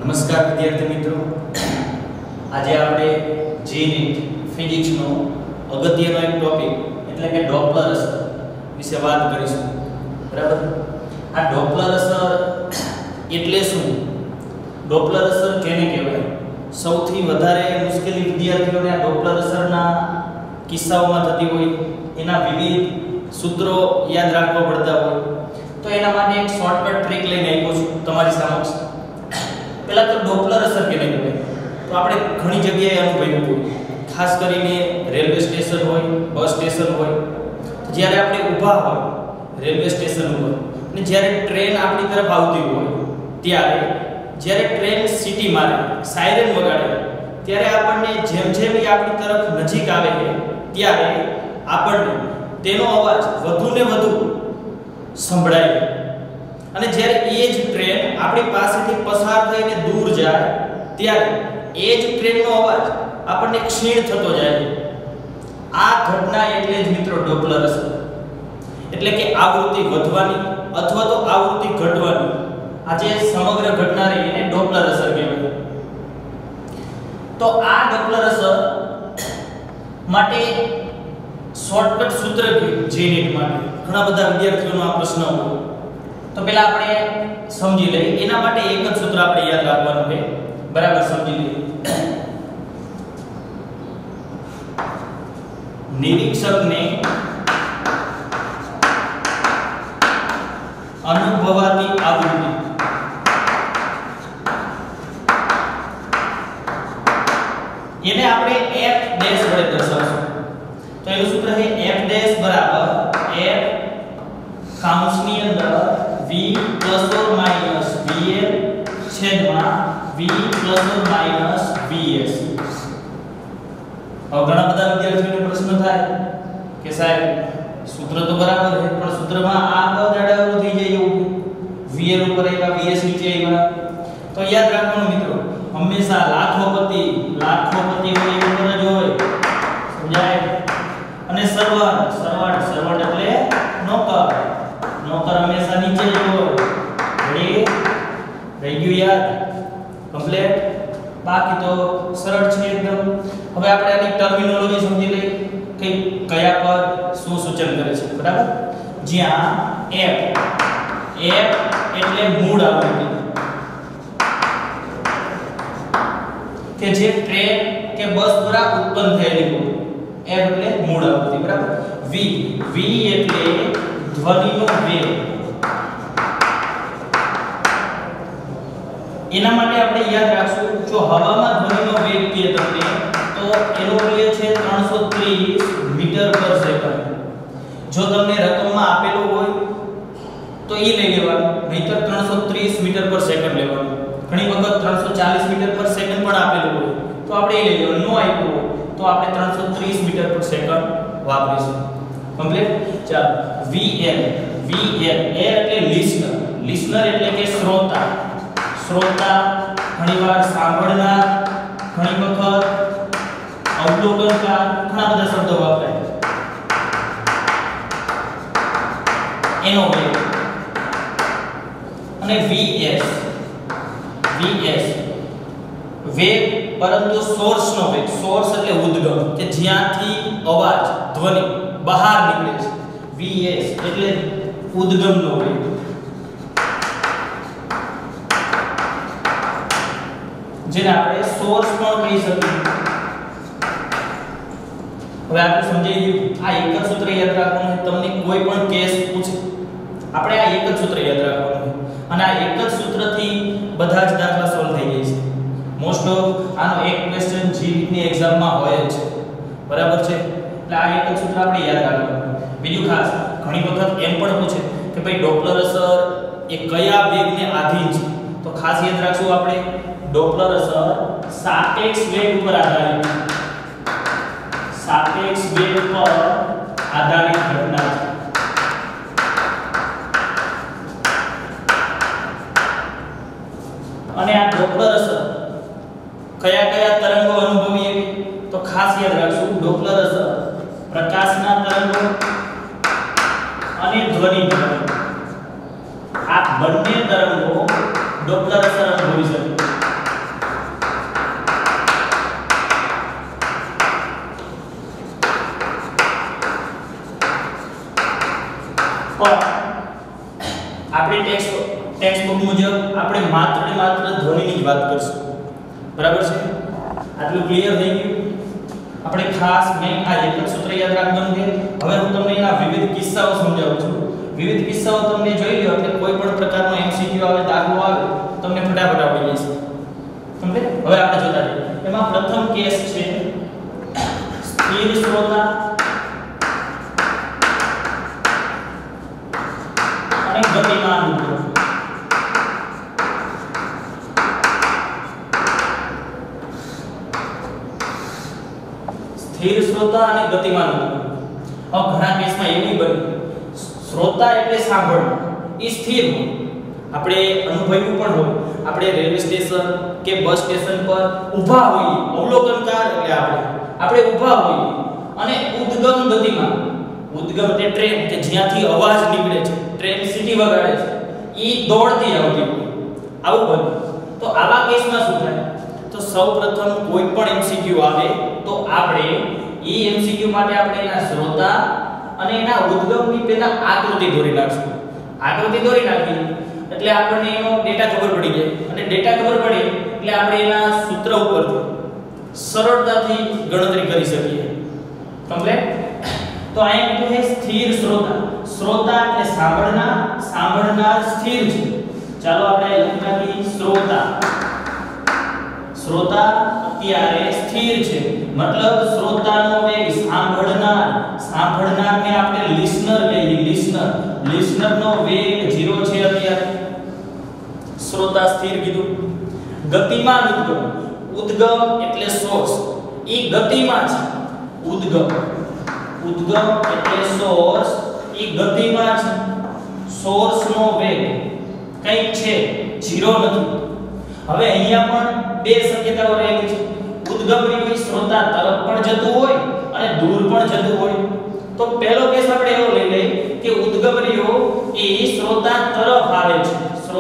નમસ્કાર વિદ્યાર્થી મિત્રો, આજે આપણે જીનીટ ફિઝિક્સનો અગત્યનો એક ટોપિક એટલે કે ડોપલર અસર વિશે વાત કરીશું. બરાબર. આ ડોપલર અસર એટલે શું? ડોપલર અસર કેને કહેવાય? સૌથી વધારે મુશ્કેલી વિદ્યાર્થીઓને આ ડોપલર અસરના કિસ્સાઓમાં થતી હોય, એના વિવિધ સૂત્રો યાદ રાખવા પડતા હોય, તો એના માટે એક શોર્ટકટ ટ્રીક લઈને આવ્યો છું તમારી સમક્ષ. પહેલા તો ડોપલર અસર કેને કહેવાય? તો આપણે ઘણી જગ્યાએ અનુભવ્યું હોય, ખાસ કરીને રેલવે સ્ટેશન હોય, બસ સ્ટેશન હોય, જ્યારે આપણે ઊભા હોય રેલવે સ્ટેશન ઉપર અને જ્યારે ટ્રેન આપણી તરફ આવતી હોય, ત્યારે જ્યારે ટ્રેન સીટી મારે, સાયરન વગાડે, ત્યારે આપણને જેમ જેમ એ આપણી તરફ નજીક આવે છે ત્યારે આપણને તેનો અવાજ વધુ ને વધુ સંભળાય. અને જ્યારે એ જ ટ્રેન આપણી પાસેથી પસાર થઈને દૂર જાય ત્યારે એ જ ટ્રેનનો અવાજ આપણને ક્ષીણ થતો જાય. આ ઘટના એટલે જ મિત્રો ડોપલર અસર. એટલે કે આવૃત્તિ વધવાની અથવા તો આવૃત્તિ ઘટવાની આ જે સમગ્ર ઘટના રહી એને ડોપલર અસર કહેવાય. તો આ ડોપલર અસર માટે શોર્ટકટ સૂત્ર જીનીટ માટે ઘણા બધા વિદ્યાર્થીઓનો આ પ્રશ્ન હોય, તો પહેલા આપણે સમજી લઈએ. એના માટે એક જ સૂત્ર આપણે યાદ રાખવાનું છે. બરાબર સમજી લઈએ. નિરીક્ષકને અનુભવાતી આવૃત્તિ એને આપણે f ડેશ વડે દર્શાવશું. તો એનું સૂત્ર છે f ડેશ બરાબર f કાઉન્સની અંદર v plus or minus vl છેદમાં v plus or minus vs. હવે ઘણા બધા વિદ્યાર્થીઓને પ્રશ્ન થાય કે સાહેબ સૂત્ર તો બરાબર છે પણ સૂત્રમાં આ પદ આડાવરું થઈ જાય એવું, vl ઉપર આવ્યા vs નીચે આવ્યા. તો યાદ રાખવાનું મિત્રો, હંમેશા લાખોપતિ હોય એવું જ હોય. સમજાય? અને સરવટ એટલે નોકર હંમેશા નીચે જ હોય. રેડી? રહી ગયું યાદ? કમ્પ્લીટ? બાકી તો સરળ છે એકદમ. હવે આપણે આની ટર્મિનોલોજી સમજી લઈએ કે કયા પદ શું સૂચન કરે છે. બરાબર? જ્યાં f એટલે મૂળ આવૃત્તિ કે જે ટ્રેન કે બસ દ્વારા ઉત્પન્ન થયેલી હોય, f એટલે મૂળ આવૃત્તિ. બરાબર? v એટલે ધ્વનિનો વેગ. એના માટે આપણે યાદ રાખશું, જો હવામાં ધ્વનિનો વેગ કહે તમને તો એનો મૂલ્ય છે 330 મીટર પર સેકન્ડ. જો તમને રકમમાં આપેલું હોય તો એ લઈ લેવાનું, નહીતર 330 મીટર પર સેકન્ડ લેવાનું. ઘણી વખત 340 મીટર પર સેકન્ડ પણ આપેલું હોય તો આપણે એ લઈ લેવાનું. નો આપ્યું હોય તો આપણે 330 મીટર પર સેકન્ડ વાપરીશું. કમ્પ્લીટ? ચાલો. vl એટલે લિસનર એટલે કે શ્રોતા. ઘણીવાર સાંભળનાર, ઘણી વખત અવલોકનકાર, ઘણા બધા શબ્દો વાપરાય. એનો વેગ. અને vs વેગ પરંતુ સોર્સનો વેગ. સોર્સ એટલે ઉદ્ગમ કે જ્યાંથી અવાજ ધ્વનિ બહાર નીકળે છે. vs એટલે ઉદ્ગમનો વેગ. જેને આપણે સોર્સ પણ કહી શકીએ. હવે આપણે સમજી ગયું. આ એક જ સૂત્ર યાદ રાખવાનું. તમને કોઈ પણ કેસ પૂછે આપણે આ એક જ સૂત્ર યાદ રાખવાનું અને આ એક જ સૂત્રથી બધા જ દાખલા સોલ્વ થઈ જાય છે. મોસ્ટ ઓફ આનો એક ક્વેશ્ચન જીની એક્ઝામમાં હોય જ છે. બરાબર છે? એટલે આ એક જ સૂત્ર આપણે યાદ રાખવાનું. બીજું ખાસ ઘણી વખત એમ પણ પૂછે કે ભાઈ ડોપલર અસર એ કયા વેગને આધીન છે? તો ખાસ યાદ રાખશું આપણે, ડોપલર અસર સાપેક્ષ વેગ ઉપર આધારિત છે. સાપેક્ષ વેગ પર આધારિત ઘટના છે. અને આ ડોપલર અસર કયા તરંગો અનુભવીએ તો ખાસ યાદ રાખશું, ડોપલર અસર પ્રકાશના તરંગો અને ધ્વનિ તરંગો, આ બંને તરંગો ડોપલર અસર અનુભવી શકે. પણ આપણી ટેક્સ્ટ બુક મુજબ આપણે માત્ર ને માત્ર ધ્વનિની જ વાત કરશું. બરાબર છે? આટલું ક્લિયર થઈ ગયું? આપણે ખાસ મેં આ એક જ સૂત્ર યાદ રાખવાનું છે. હવે હું તમને એના વિવિધ કિસ્સાઓ સમજાવું છું. વિવિધ કિસ્સાઓ તમને જોઈ લો એટલે કોઈ પણ પ્રકારનો એમસીક્યુ આવે, દાખલો આવે, તમને ફટાફટ આવડી જશે. સમજે? હવે આપણે જોતા જઈએ. એમાં પ્રથમ કેસ છે સ્થિર શ્રોતા અને ગતિમાન ઉદ્ગમ. સ્થિર શ્રોતા અને ગતિમાન ઉદ્ગમ. હવે ઘણા કેસમાં એવું બને શ્રોતા એટલે સાંભળવું, એ સ્થિર હોય. આપણે અનુભવ્યું પણ હોય. આપણે રેલવે સ્ટેશન કે બસ સ્ટેશન પર ઊભા હોઈએ, અવલોકનકાર એટલે આપણે ઊભા હોઈએ અને ઉદ્ગમ ગતિમાન. ઉદ્ગમ એટલે ટ્રેન કે જ્યાંથી અવાજ નીકળે છે, ટ્રેન સીટી વગાડે છે, ઈ દોડતી આવતી હોય. આવું બને. તો આવા કેસમાં શું થાય? તો સૌપ્રથમ કોઈ પણ એમસીક્યુ આવે તો આપણે ઈ એમસીક્યુ માટે આપણે એના શ્રોતા અને એના ઉદ્ગમની પહેલા આકૃતિ દોરી નાખશું. આકૃતિ દોરી નાખી એટલે આપણને એનો ડેટા ખબર પડી જાય અને ડેટા ખબર પડે એટલે આપણે એના સૂત્ર ઉપરથી સરળતાથી ગણતરી કરી શકીએ. કમ્પ્લીટ? તો અહીંયા કીધું છે સ્થિર શ્રોતા. શ્રોતા એટલે સાંભળનાર સ્થિર છે. ચાલો આપણે લખી નાખીએ શ્રોતા. શ્રોતા અત્યારે સ્થિર છે, મતલબ શ્રોતાનો વેગ સાંભળનારને આપણે લિસનર કહીએ. લિસનરનો વેગ 0 છે અત્યારે. શ્રોતા સ્થિર કીધું. ગતિમાન ઉદ્ગમ એટલે સોર્સ, ઈ ગતિમાં છે. ઉદ્ગમ એટલે સોર્સ, ઈ ગતિમાં છે. સોર્સનો વેગ કંઈક છે, 0 નથી. હવે અહીંયા પણ બે શક્યતાઓ રહેલી છે. ઉદ્ગમ રહ્યું શ્રોતા તરફ પણ જતું હોય અને દૂર પણ જતું હોય. તો પહેલો કેસ આપણે એવો લઈ લઈએ કે ઉદ્ગમ રહ્યો એ શ્રોતા તરફ આવે છે.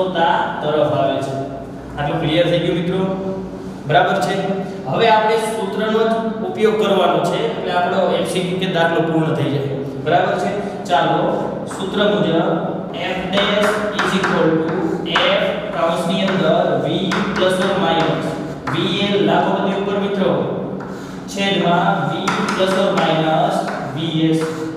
આટલું ક્લિયર થઈ ગયું મિત્રો? બરાબર છે? હવે આપણે સૂત્રનો જ ઉપયોગ કરવાનો છે એટલે આપણો એમસીક્યુ કે દાખલો પૂર્ણ થઈ જાય. બરાબર છે? ચાલો સૂત્ર મુજબ f' f કૌંસની અંદર v plus or minus vl લાખો પતિ ઉપર મિત્રો છેદમાં v plus or minus vs.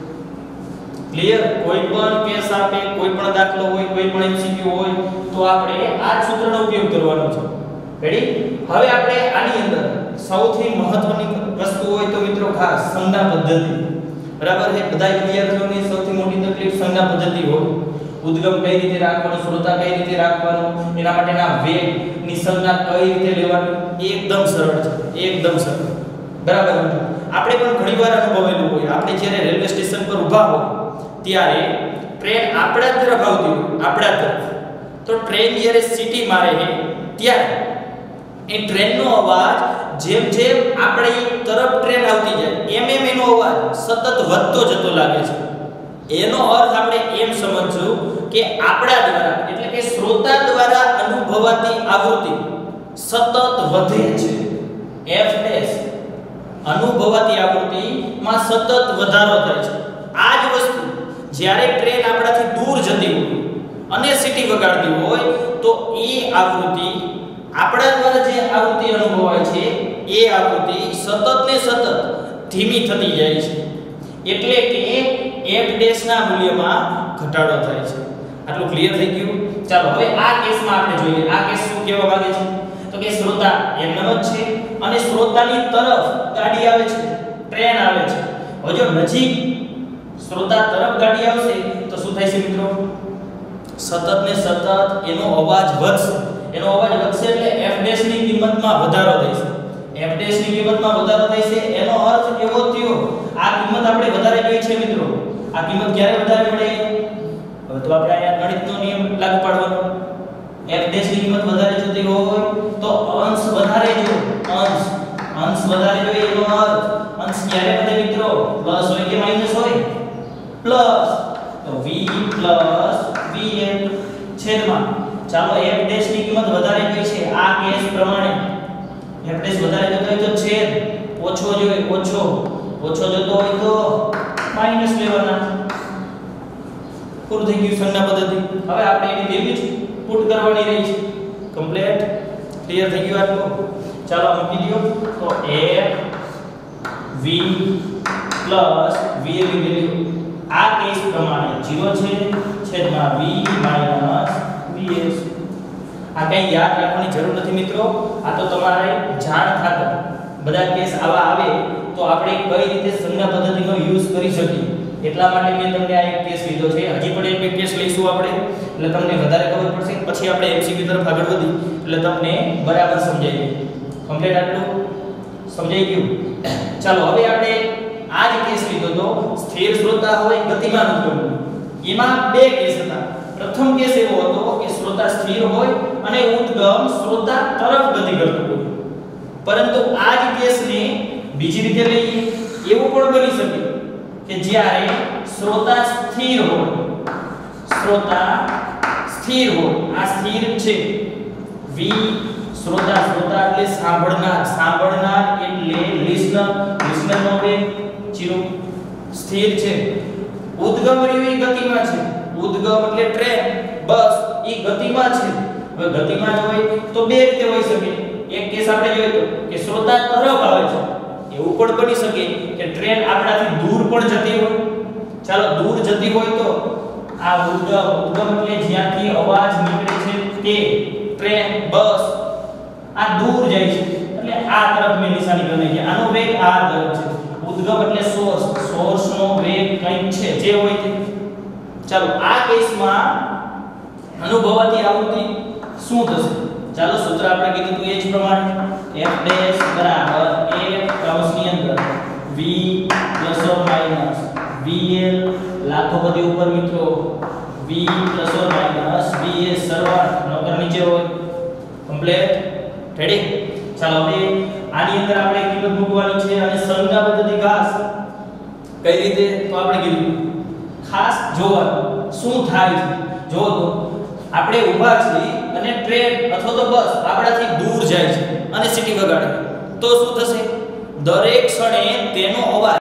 Clear? કોઈ પણ કેસ આપે, કોઈ પણ દાખલો હોય, કોઈ પણ એમસીક્યુ હોય તો આપણે આ જ સૂત્રનો ઉપયોગ કરવાનો છે. રેડી? હવે આપણે આની અંદર સૌથી મહત્વની વસ્તુ હોય તો મિત્રો ખાસ સંજ્ઞા પદ્ધતિ. બરાબર છે? બધા વિદ્યાર્થીઓની સૌથી મોટી તકલીફ સંજ્ઞા પદ્ધતિ હોય. ઉદ્ગમ કઈ રીતે રાખવાનો, શ્રોતા કઈ રીતે રાખવાનો, એના માટેના વેગ ની સંજ્ઞા કઈ રીતે લેવાની, એકદમ સરળ છે. એકદમ સરળ. બરાબર? આપણે પણ ઘણીવાર અનુભવેલું હોય. આપણે જ્યારે રેલવે સ્ટેશન પર ઊભા હોય ત્યારે ટ્રેન આપણા તરફ આવતી હોય, આપણા તરફ. તો ટ્રેન જ્યારે સીટી મારે છે ત્યારે એ ટ્રેનનો અવાજ જેમ જેમ આપણી તરફ ટ્રેન આવતી જાય એમ એનો અવાજ સતત વધતો જતો લાગે છે. એનો અર્થ આપણે એમ સમજવું કે આપણા દ્વારા એટલે કે શ્રોતા દ્વારા અનુભવાતી આવૃત્તિ સતત વધે છે. f' અનુભવાતી આવૃત્તિમાં સતત વધારો થાય છે. આ જ વસ્તુ જ્યારે ટ્રેન આપણાથી દૂર જતી હોય અને સીટી વગાડતી હોય તો એ આવૃત્તિ આપણા દ્વારા જે આવૃત્તિ અનુભવાય છે એ આવૃત્તિ સતત ને સતત ધીમી થતી જાય છે. એટલે કે f' ના મૂલ્યમાં ઘટાડો થાય છે. આટલું ક્લિયર થઈ ગયું? ચાલો હવે આ કેસમાં આપણે જોઈએ. આ કેસ શું કહેવા માંગે છે? તો કે શ્રોતા એમનેમ જ છે અને શ્રોતાની તરફ ગાડી આવે છે, ટ્રેન આવે છે. હવે જો નજીક શ્રોતા તરફ ગાડી આવશે તો શું થાય છે મિત્રો? સતત ને સતત એનો અવાજ વધશે. એનો અવાજ વધશે એટલે f' ની કિંમતમાં વધારો થશે. f' ની કિંમતમાં વધારો થશે એનો અર્થ એવો થયો આ કિંમત આપણે વધારે જોઈ છે મિત્રો. આ કિંમત ક્યારે વધારે પડે? હવે તો આપણે અહીંયા ગણિતનો નિયમ લાગુ પાડવાનો. f' ની કિંમત વધારે જોતી હોય તો અંશ વધારે જો. અંશ વધારે જોઈએ એનો અર્થ અંશ ક્યારે વધે મિત્રો? પ્લસ હોય કે માઈનસ હોય? પ્લસ. તો v પ્લસ vn છેદમાં ચાલો f' ની કિંમત વધારે જોઈ છે આ કેસ પ્રમાણે. f' વધારે જોતો હોય તો છેદ, ઓછો જોઈએ ઓછો જતો હોય તો માઈનસ લેવાના. પૂરું થઈ ગયું સંજ્ઞા પદ્ધતિ. હવે આપણે એની વેલ્યુ જ પુટ કરવાની રહી છે. કમ્પ્લીટ ક્લિયર થઈ ગયું આટલું. ચાલો મૂકી દો. તો f v પ્લસ v ની વેલ્યુ આ કેસ પ્રમાણે 0 છે છેદમાં v માઈનસ vs. આ કઈ યાદ રાખવાની જરૂર નથી મિત્રો. આ તો તમારે જાણ ખાતર બધા કેસ આવા આવે તો આપણે કઈ રીતે સંજ્ઞા પદ્ધતિનો યુઝ કરી શકીએ એટલા માટે મેં તમને આ એક કેસ લીધો છે. હજી પણ એક કેસ લઈશું આપણે એટલે તમને વધારે ખબર પડશે. પછી આપણે MCQ તરફ આગળ વધી એટલે તમને બરાબર સમજાઈ જાય. કમ્પ્લીટ આટલું સમજાઈ ગયું. ચાલો હવે આપણે આ જ કેસ લીધો તો સ્થિર શ્રોતા હોય ગતિમાન ઉદ્ગમ. એમાં બે કેસ હતા. પ્રથમ કેસ એવો હતો કે શ્રોતા સ્થિર હોય અને ઉદ્ગમ શ્રોતા તરફ ગતિ કરતો હોય. પરંતુ આ જ કેસને બીજી રીતે લઈએ એવું પણ બની શકે કે જ્યારે શ્રોતા સ્થિર હોય, શ્રોતા સ્થિર હોય, આ સ્થિર છે v શ્રોતા એટલે સાંભળનાર એટલે લિસનર નો વેગ 0 સ્થિર છે. ઉદ્ગમ એ ગતિમાં છે. ઉદ્ગમ એટલે ટ્રેન બસ એ ગતિમાં છે. હવે ગતિમાં હોય તો બે રીતે હોઈ શકે. એક કેસ આપણે જોયો કે શ્રોતા તરફ આવે છે. એવું પણ બની શકે કે ટ્રેન આપણાથી દૂર પણ જતી હોય. ચાલો દૂર જતી હોય તો આ ઉદ્ગમ એટલે જ્યાંથી અવાજ નીકળે છે તે ટ્રેન બસ આ દૂર જાય છે એટલે આ તરફ મેં નિશાની કરી છે. આનો વેગ આ તરફ છે. ઉદ્ગમ એટલે સોર્સનો વેગ કંઈક છે જે હોય તે. ચાલો આ કેસમાં અનુભવાતી આવૃત્તિ શું થશે? ચાલો સૂત્ર આપણે કીધું હતું એ જ પ્રમાણે f ડેશ બરાબર a કૌંસની અંદર v plus or minus vl લાખો બધી ઉપર મિત્રો v plus or minus vs સરવાળો નકર નીચે હોય. Complete ready. ચાલો હવે આની અંદર આપણે કિંમત મૂકવાની છે અને સંજ્ઞા પદ્ધતિ ખાસ કઈ રીતે તો આપણે કીધું ખાસ જોવાનું શું થાય છે. જો તો આપણે ઊભા છીએ અને ટ્રેન અથવા તો બસ આપણાથી દૂર જાય છે અને સીટી વગાડે તો શું થશે? દરેક ક્ષણે તેનો અવાજ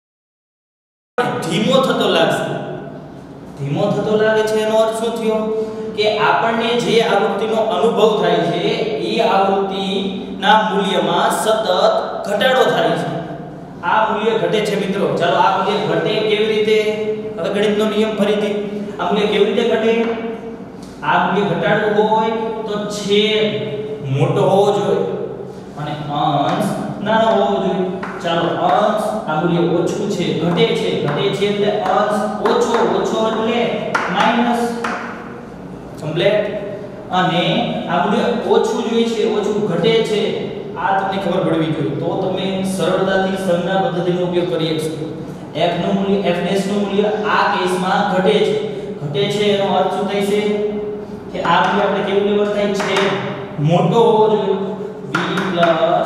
ધીમો થતો લાગશે. ધીમો થતો લાગે છે એનો અર્થ શું થયો કે આપણને જે આવૃત્તિનો અનુભવ થાય છે એ આવૃત્તિના મૂલ્યમાં સતત ઘટાડો થાય છે. આ મૂલ્ય ઘટે છે મિત્રો. ચાલો આ મૂલ્ય ઘટે કેવી રીતે? હવે ગણિતનો નિયમ ફરીથી આ મૂલ્ય કેવી રીતે ઘટે? આ મૂલ્ય ઘટાડવું હોય તો છેદ મોટો હોવો જોઈએ અને અંશ નાનો હોવો જોઈએ. ચાલો અંશ આ મૂલ્ય ઓછું છે ઘટે છે એટલે અંશ ઓછો એટલે માઈનસ. કમ્પ્લીટ. અને આ મૂલ્ય ઓછું જોઈએ છે ઓછું ઘટે છે આ તમને ખબર પડવી જોઈએ તો તમે સરળતાથી સંજ્ઞા પદ્ધતિનો ઉપયોગ કરી શકશો. f નું મૂલ્ય f ડેશ નું મૂલ્ય આ કેસમાં ઘટે છે એનો અર્થ શું થાય છે કે આ મૂલ્ય આપણે કેવું લેવલ થાય છે મોટો હોવો જોઈએ v vs.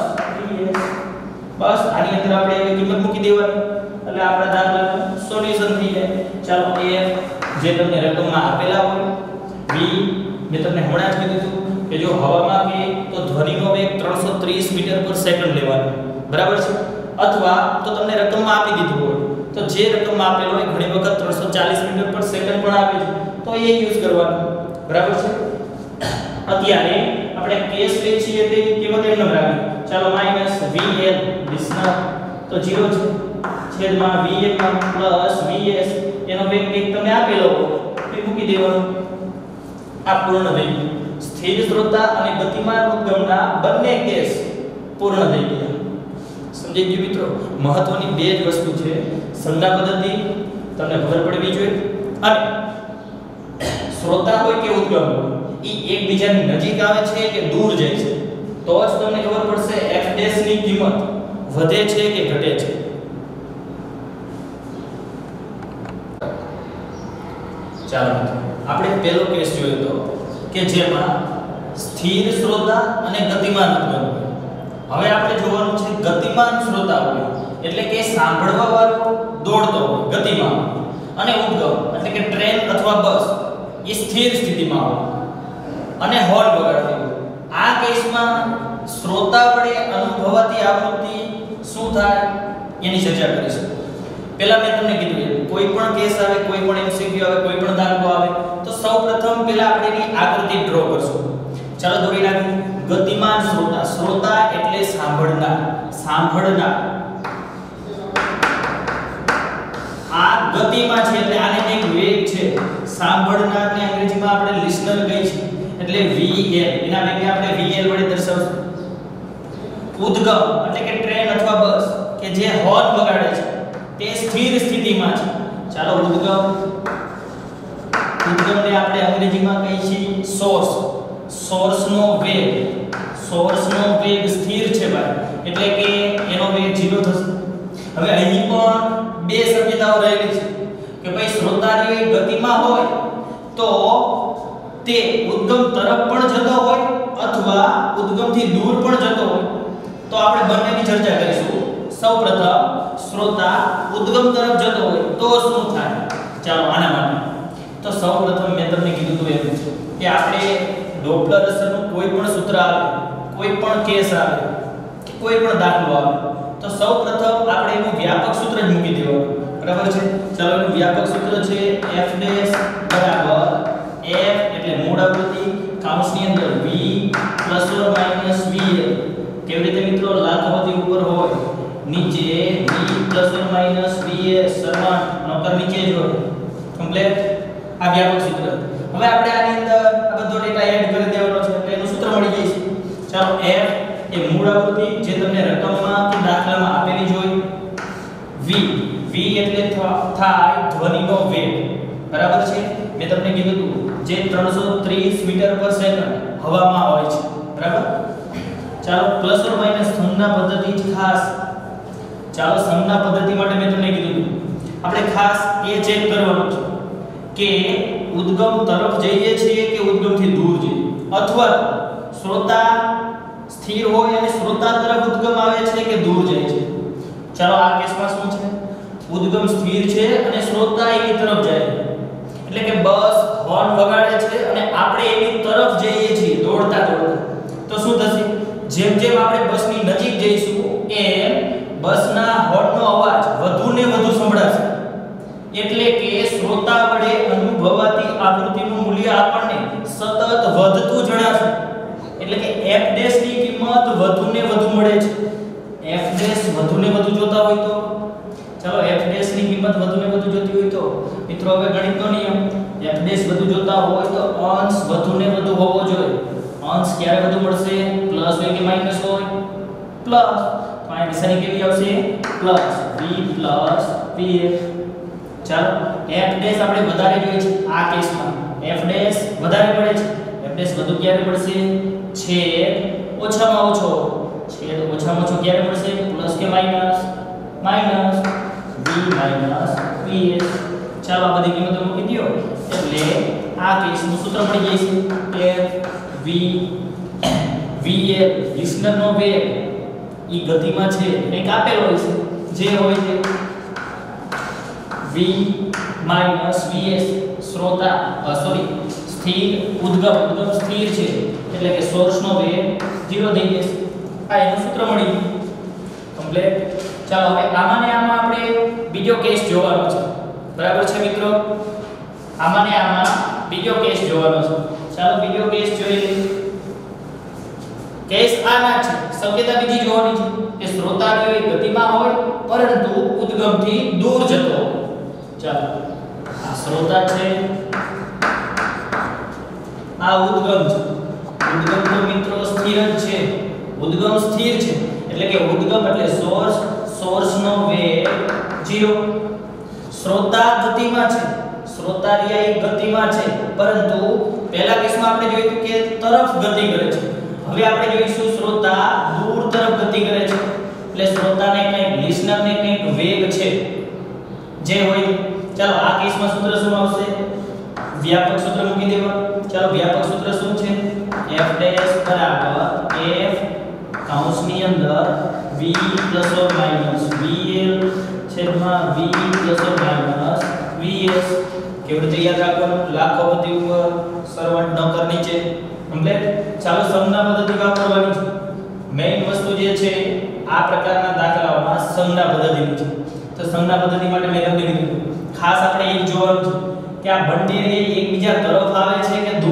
બસ આની અંદર આપણે એક કિંમત મૂકી દેવાની એટલે આપણા દાખલાનું સોલ્યુશન થઈ જાય. ચાલો f જે તમને રકમમાં આપેલા હોય v મેં તમને હમણાં જ કીધું હતું કે જો હવામાં કે તો ધ્વનિનો વેગ 330 મીટર પર સેકન્ડ લેવાનો બરાબર છે. અથવા તો તમને રકમમાં આપી દીધું હોય તો જે રકમમાં આપેલો હોય ઘણી વખત 340 મીટર પર સેકન્ડ પણ આપે છે તો એ યુઝ કરવાનો બરાબર છે. અત્યારે આપણે કેસ લઈ છીએ તે કિંમત એમ ન રાખી. ચાલો માઈનસ vl લિસનર તો 0 છે છેદમાં vl પ્લસ vs એનો વેગ તમને આપેલો એ મૂકી દેવાનો. આ પૂર્ણ થઈ ગયું. સ્થિર શ્રોતા અને ગતિમાન ઉદ્ગમના બંને કેસ પૂર્ણ થઈ ગયા. સમજી ગયું મિત્રો? મહત્વની બે જ વસ્તુ છે. સંજ્ઞા પદ્ધતિ તમને ખબર પડવી જોઈએ અને શ્રોતા હોય કે ઉદ્ગમ એ એકબીજાની નજીક આવે છે કે દૂર જાય છે તો જ તમને ખબર પડશે f ડેશ ની કિંમત વધે છે કે ઘટે છે. ચાલો આપણે પહેલો કેસ જોયો તો કે જેમાં સ્થિર શ્રોતા અને ગતિમાન ઉદ્ગમ. હવે આપણે જોવાનું છે ગતિમાન શ્રોતા હોય એટલે કે સાંભળવા વાળો દોડતો હોય ગતિમાં અને ઉદ્ગમ એટલે કે ટ્રેન અથવા બસ એ સ્થિર સ્થિતિમાં હોય અને હોર્ન વગાડતી હોય. આ કેસમાં શ્રોતા વડે અનુભવાતી આવૃત્તિ શું થાય એની ચર્ચા કરીશું. પહેલા મેં તમને કીધું કોઈ પણ કેસ આવે કોઈ પણ MCQ આવે કોઈ પણ દાખલો આવે પહેલા આપણે એની આકૃતિ ડ્રો કરશું. ચાલો દોરી નાખીએ. ગતિમાન શ્રોતા, શ્રોતા એટલે સાંભળનાર, સાંભળનાર. આ ગતિમાં છે એટલે આને એક વેગ છે. સાંભળનારને અંગ્રેજીમાં આપણે લિસનર કહીએ છીએ એટલે VL, એના વેગને આપણે VL વડે દર્શાવશું. ઉદ્ગમ એટલે કે ટ્રેન અથવા બસ કે જે હોર્ન વગાડે છે તે સ્થિર સ્થિતિમાં છે. ચાલો ઉદ્ગમને આપણે અંગ્રેજીમાં કહીએ છીએ સોર્સ. સોર્સનો વેગ સ્થિર છે ભાઈ, એટલે કે એનો વેગ 0 થશે. હવે અહીં પણ બે શક્યતાઓ રહેલી છે કે ભાઈ શ્રોતાની ગતિમાં હોય તો તે ઉદ્ગમ તરફ પણ જતો હોય અથવા ઉદ્ગમથી દૂર પણ જતો હોય. તો આપણે બંનેની ચર્ચા કરીશું. સૌપ્રથમ શ્રોતા ઉદ્ગમ તરફ જતો હોય તો શું થાય? ચાલો આના માટે તો સૌપ્રથમ મેં તમને કીધું હતું એમ છે કે આપણે ડોપલર અસરનું કોઈ પણ સૂત્ર આવે, કોઈ પણ કેસ આવે, કોઈ પણ દાખલો આવે તો સૌપ્રથમ આપણે એનું વ્યાપક સૂત્ર જ મૂકી દેવાનું. બરાબર છે? ચાલો એનું વ્યાપક સૂત્ર છે f ડેશ બરાબર f એટલે મૂળ આવૃત્તિ કૌંસની અંદર v ± vl. કેવી રીતે મિત્રો? લાખ આવૃત્તિ ઉપર હોય, નીચે v ± vs સરવાળો નોકર નીચે જ હોય. કમ્પ્લીટ. આ વ્યાપક સૂત્ર. હવે આપણે આની અંદર આ બધો ડેટા એડ કરી દેવાનો છે એટલે એનું સૂત્ર મળી જાય છે. ચાલો f એ મૂળ આવૃત્તિ જે તમને રકમમાં કે દાખલામાં આપેલી જોઈ. v એટલે થાય ધ્વનિનો વેગ. બરાબર છે? મેં તમને કીધું હતું જે 330 મીટર પર સેકન્ડ હવામાં હોય છે. બરાબર? ચાલો પ્લસ ઓર માઈનસ સંજ્ઞા પદ્ધતિ જ ખાસ. ચાલો સંજ્ઞા પદ્ધતિ માટે મેં તમને કીધું હતું આપણે ખાસ એ ચેક કરવાનું છે કે ઉદ્ગમ તરફ જઈએ છીએ કે ઉદ્ગમથી દૂર જઈએ, અથવા શ્રોતા સ્થિર હોય અને શ્રોતા તરફ ઉદ્ગમ આવે છે કે દૂર જાય છે. ચાલો આ કેસમાં શું છે? ઉદ્ગમ સ્થિર છે અને શ્રોતા એની તરફ જાય છે. એટલે કે બસ હોર્ન વગાડે છે અને આપણે એની તરફ જઈએ છીએ દોડતા દોડતા. તો શું થશે? જેમ જેમ આપણે બસની નજીક જઈશું એમ બસના હોર્નનો અવાજ વધુ ને વધુ સંભળાશે. એટલે કે શ્રોતા વડે અનુભવાતી આવૃત્તિનું મૂલ્ય આપણને સતત વધતું જણાશે. એટલે કે f ડેશ ની કિંમત વધુ ને વધુ મળે છે. f ડેશ વધુ ને વધુ જોતા હોય તો ચાલો f ડેશ ની કિંમત વધુ ને વધુ જોતી હોય તો મિત્રો હવે ગણિતનો નિયમ f ડેશ વધુ જોતા હોય તો અંશ વધુ ને વધુ હોવો જોઈએ. અંશ ક્યારે વધુ મળશે? પ્લસ હોય કે માઈનસ હોય? પ્લસ. તો આ નિશાની કેવી આવશે? Plus v plus pf. ચાલો f ડેશ આપણે વધારે જોઈએ છે આ કેસમાં. f ડેશ વધારે મળે છે. f ડેશ વધુ ક્યારે મળશે? છેદ ઓછામાં ઓછો. છેદ ઓછામાં ઓછો ક્યારે મળશે? પ્લસ કે minus? Minus v minus ps. ચાલો આ બધી કિંમતો મૂકી દો એટલે આ કેસનું સૂત્ર મળી જાય છે કે vl લિસનરનો વેગ ઈ ગતિમાં છે કંઈક આપેલો હોય છે જે હોય તે v vs શ્રોતા સ્થિર ઉદ્ગમ સ્થિર છે એટલે કે સોર્સનો વેગ 0 થઈ જશે. આ એનું સૂત્ર મળી ગયું. કમ્પ્લીટ. ચાલો હવે આમાં ને આમાં આપણે બીજો કેસ જોવાનો છે. બરાબર છે મિત્રો? આમાં ને આમાં બીજો કેસ જોવાનો છે. ચાલો બીજો કેસ જોઈ લઈએ. કેસ આના છે. શક્યતા બીજી જોવાની છે કે શ્રોતાની ગતિમાં હોય પરંતુ ઉદ્ગમથી દૂર જતો હોય. ચાલો આ શ્રોતા છે, આ ઉદ્ગમ છે. ઉદ્ગમ તો મિત્રો સ્થિર જ છે. ઉદ્ગમ સ્થિર છે એટલે કે ઉદ્ગમ એટલે સોર્સનો વેગ 0. શ્રોતા ગતિમાં છે. શ્રોતા ગતિમાં છે પરંતુ પહેલા કેસમાં આપણે જોયું કે તરફ ગતિ કરે છે. હવે આપણે જોઈશું શ્રોતા દૂર તરફ ગતિ કરે છે. એટલે શ્રોતાને કંઈક લિસનરને કંઈક વેગ છે જે હોય. ચાલો આ કેસમાં સૂત્ર શું આવશે? વ્યાપક સૂત્ર મૂકી દેવા. ચાલો વ્યાપક સૂત્ર શું છે? f ડેશ બરાબર f કૌંસની અંદર v plus or minus vl છેદમાં v plus or minus vs. કેવી રીતે યાદ રાખવાનું? લાખો પદ્ધતિ ઉપર સરવાળો નોકર નીચે. કમ્પ્લીટ. ચાલો સંજ્ઞા પદ્ધતિ વાપરવાની છે. મેઈન વસ્તુ જે છે આ પ્રકારના દાખલાઓમાં સંજ્ઞા પદ્ધતિની છે. તો સંજ્ઞા પદ્ધતિ માટે મેં તમને કીધું ખાસ આપણે એ જોવાનું છે કે આ બંને એકબીજા તરફ આવે છે કે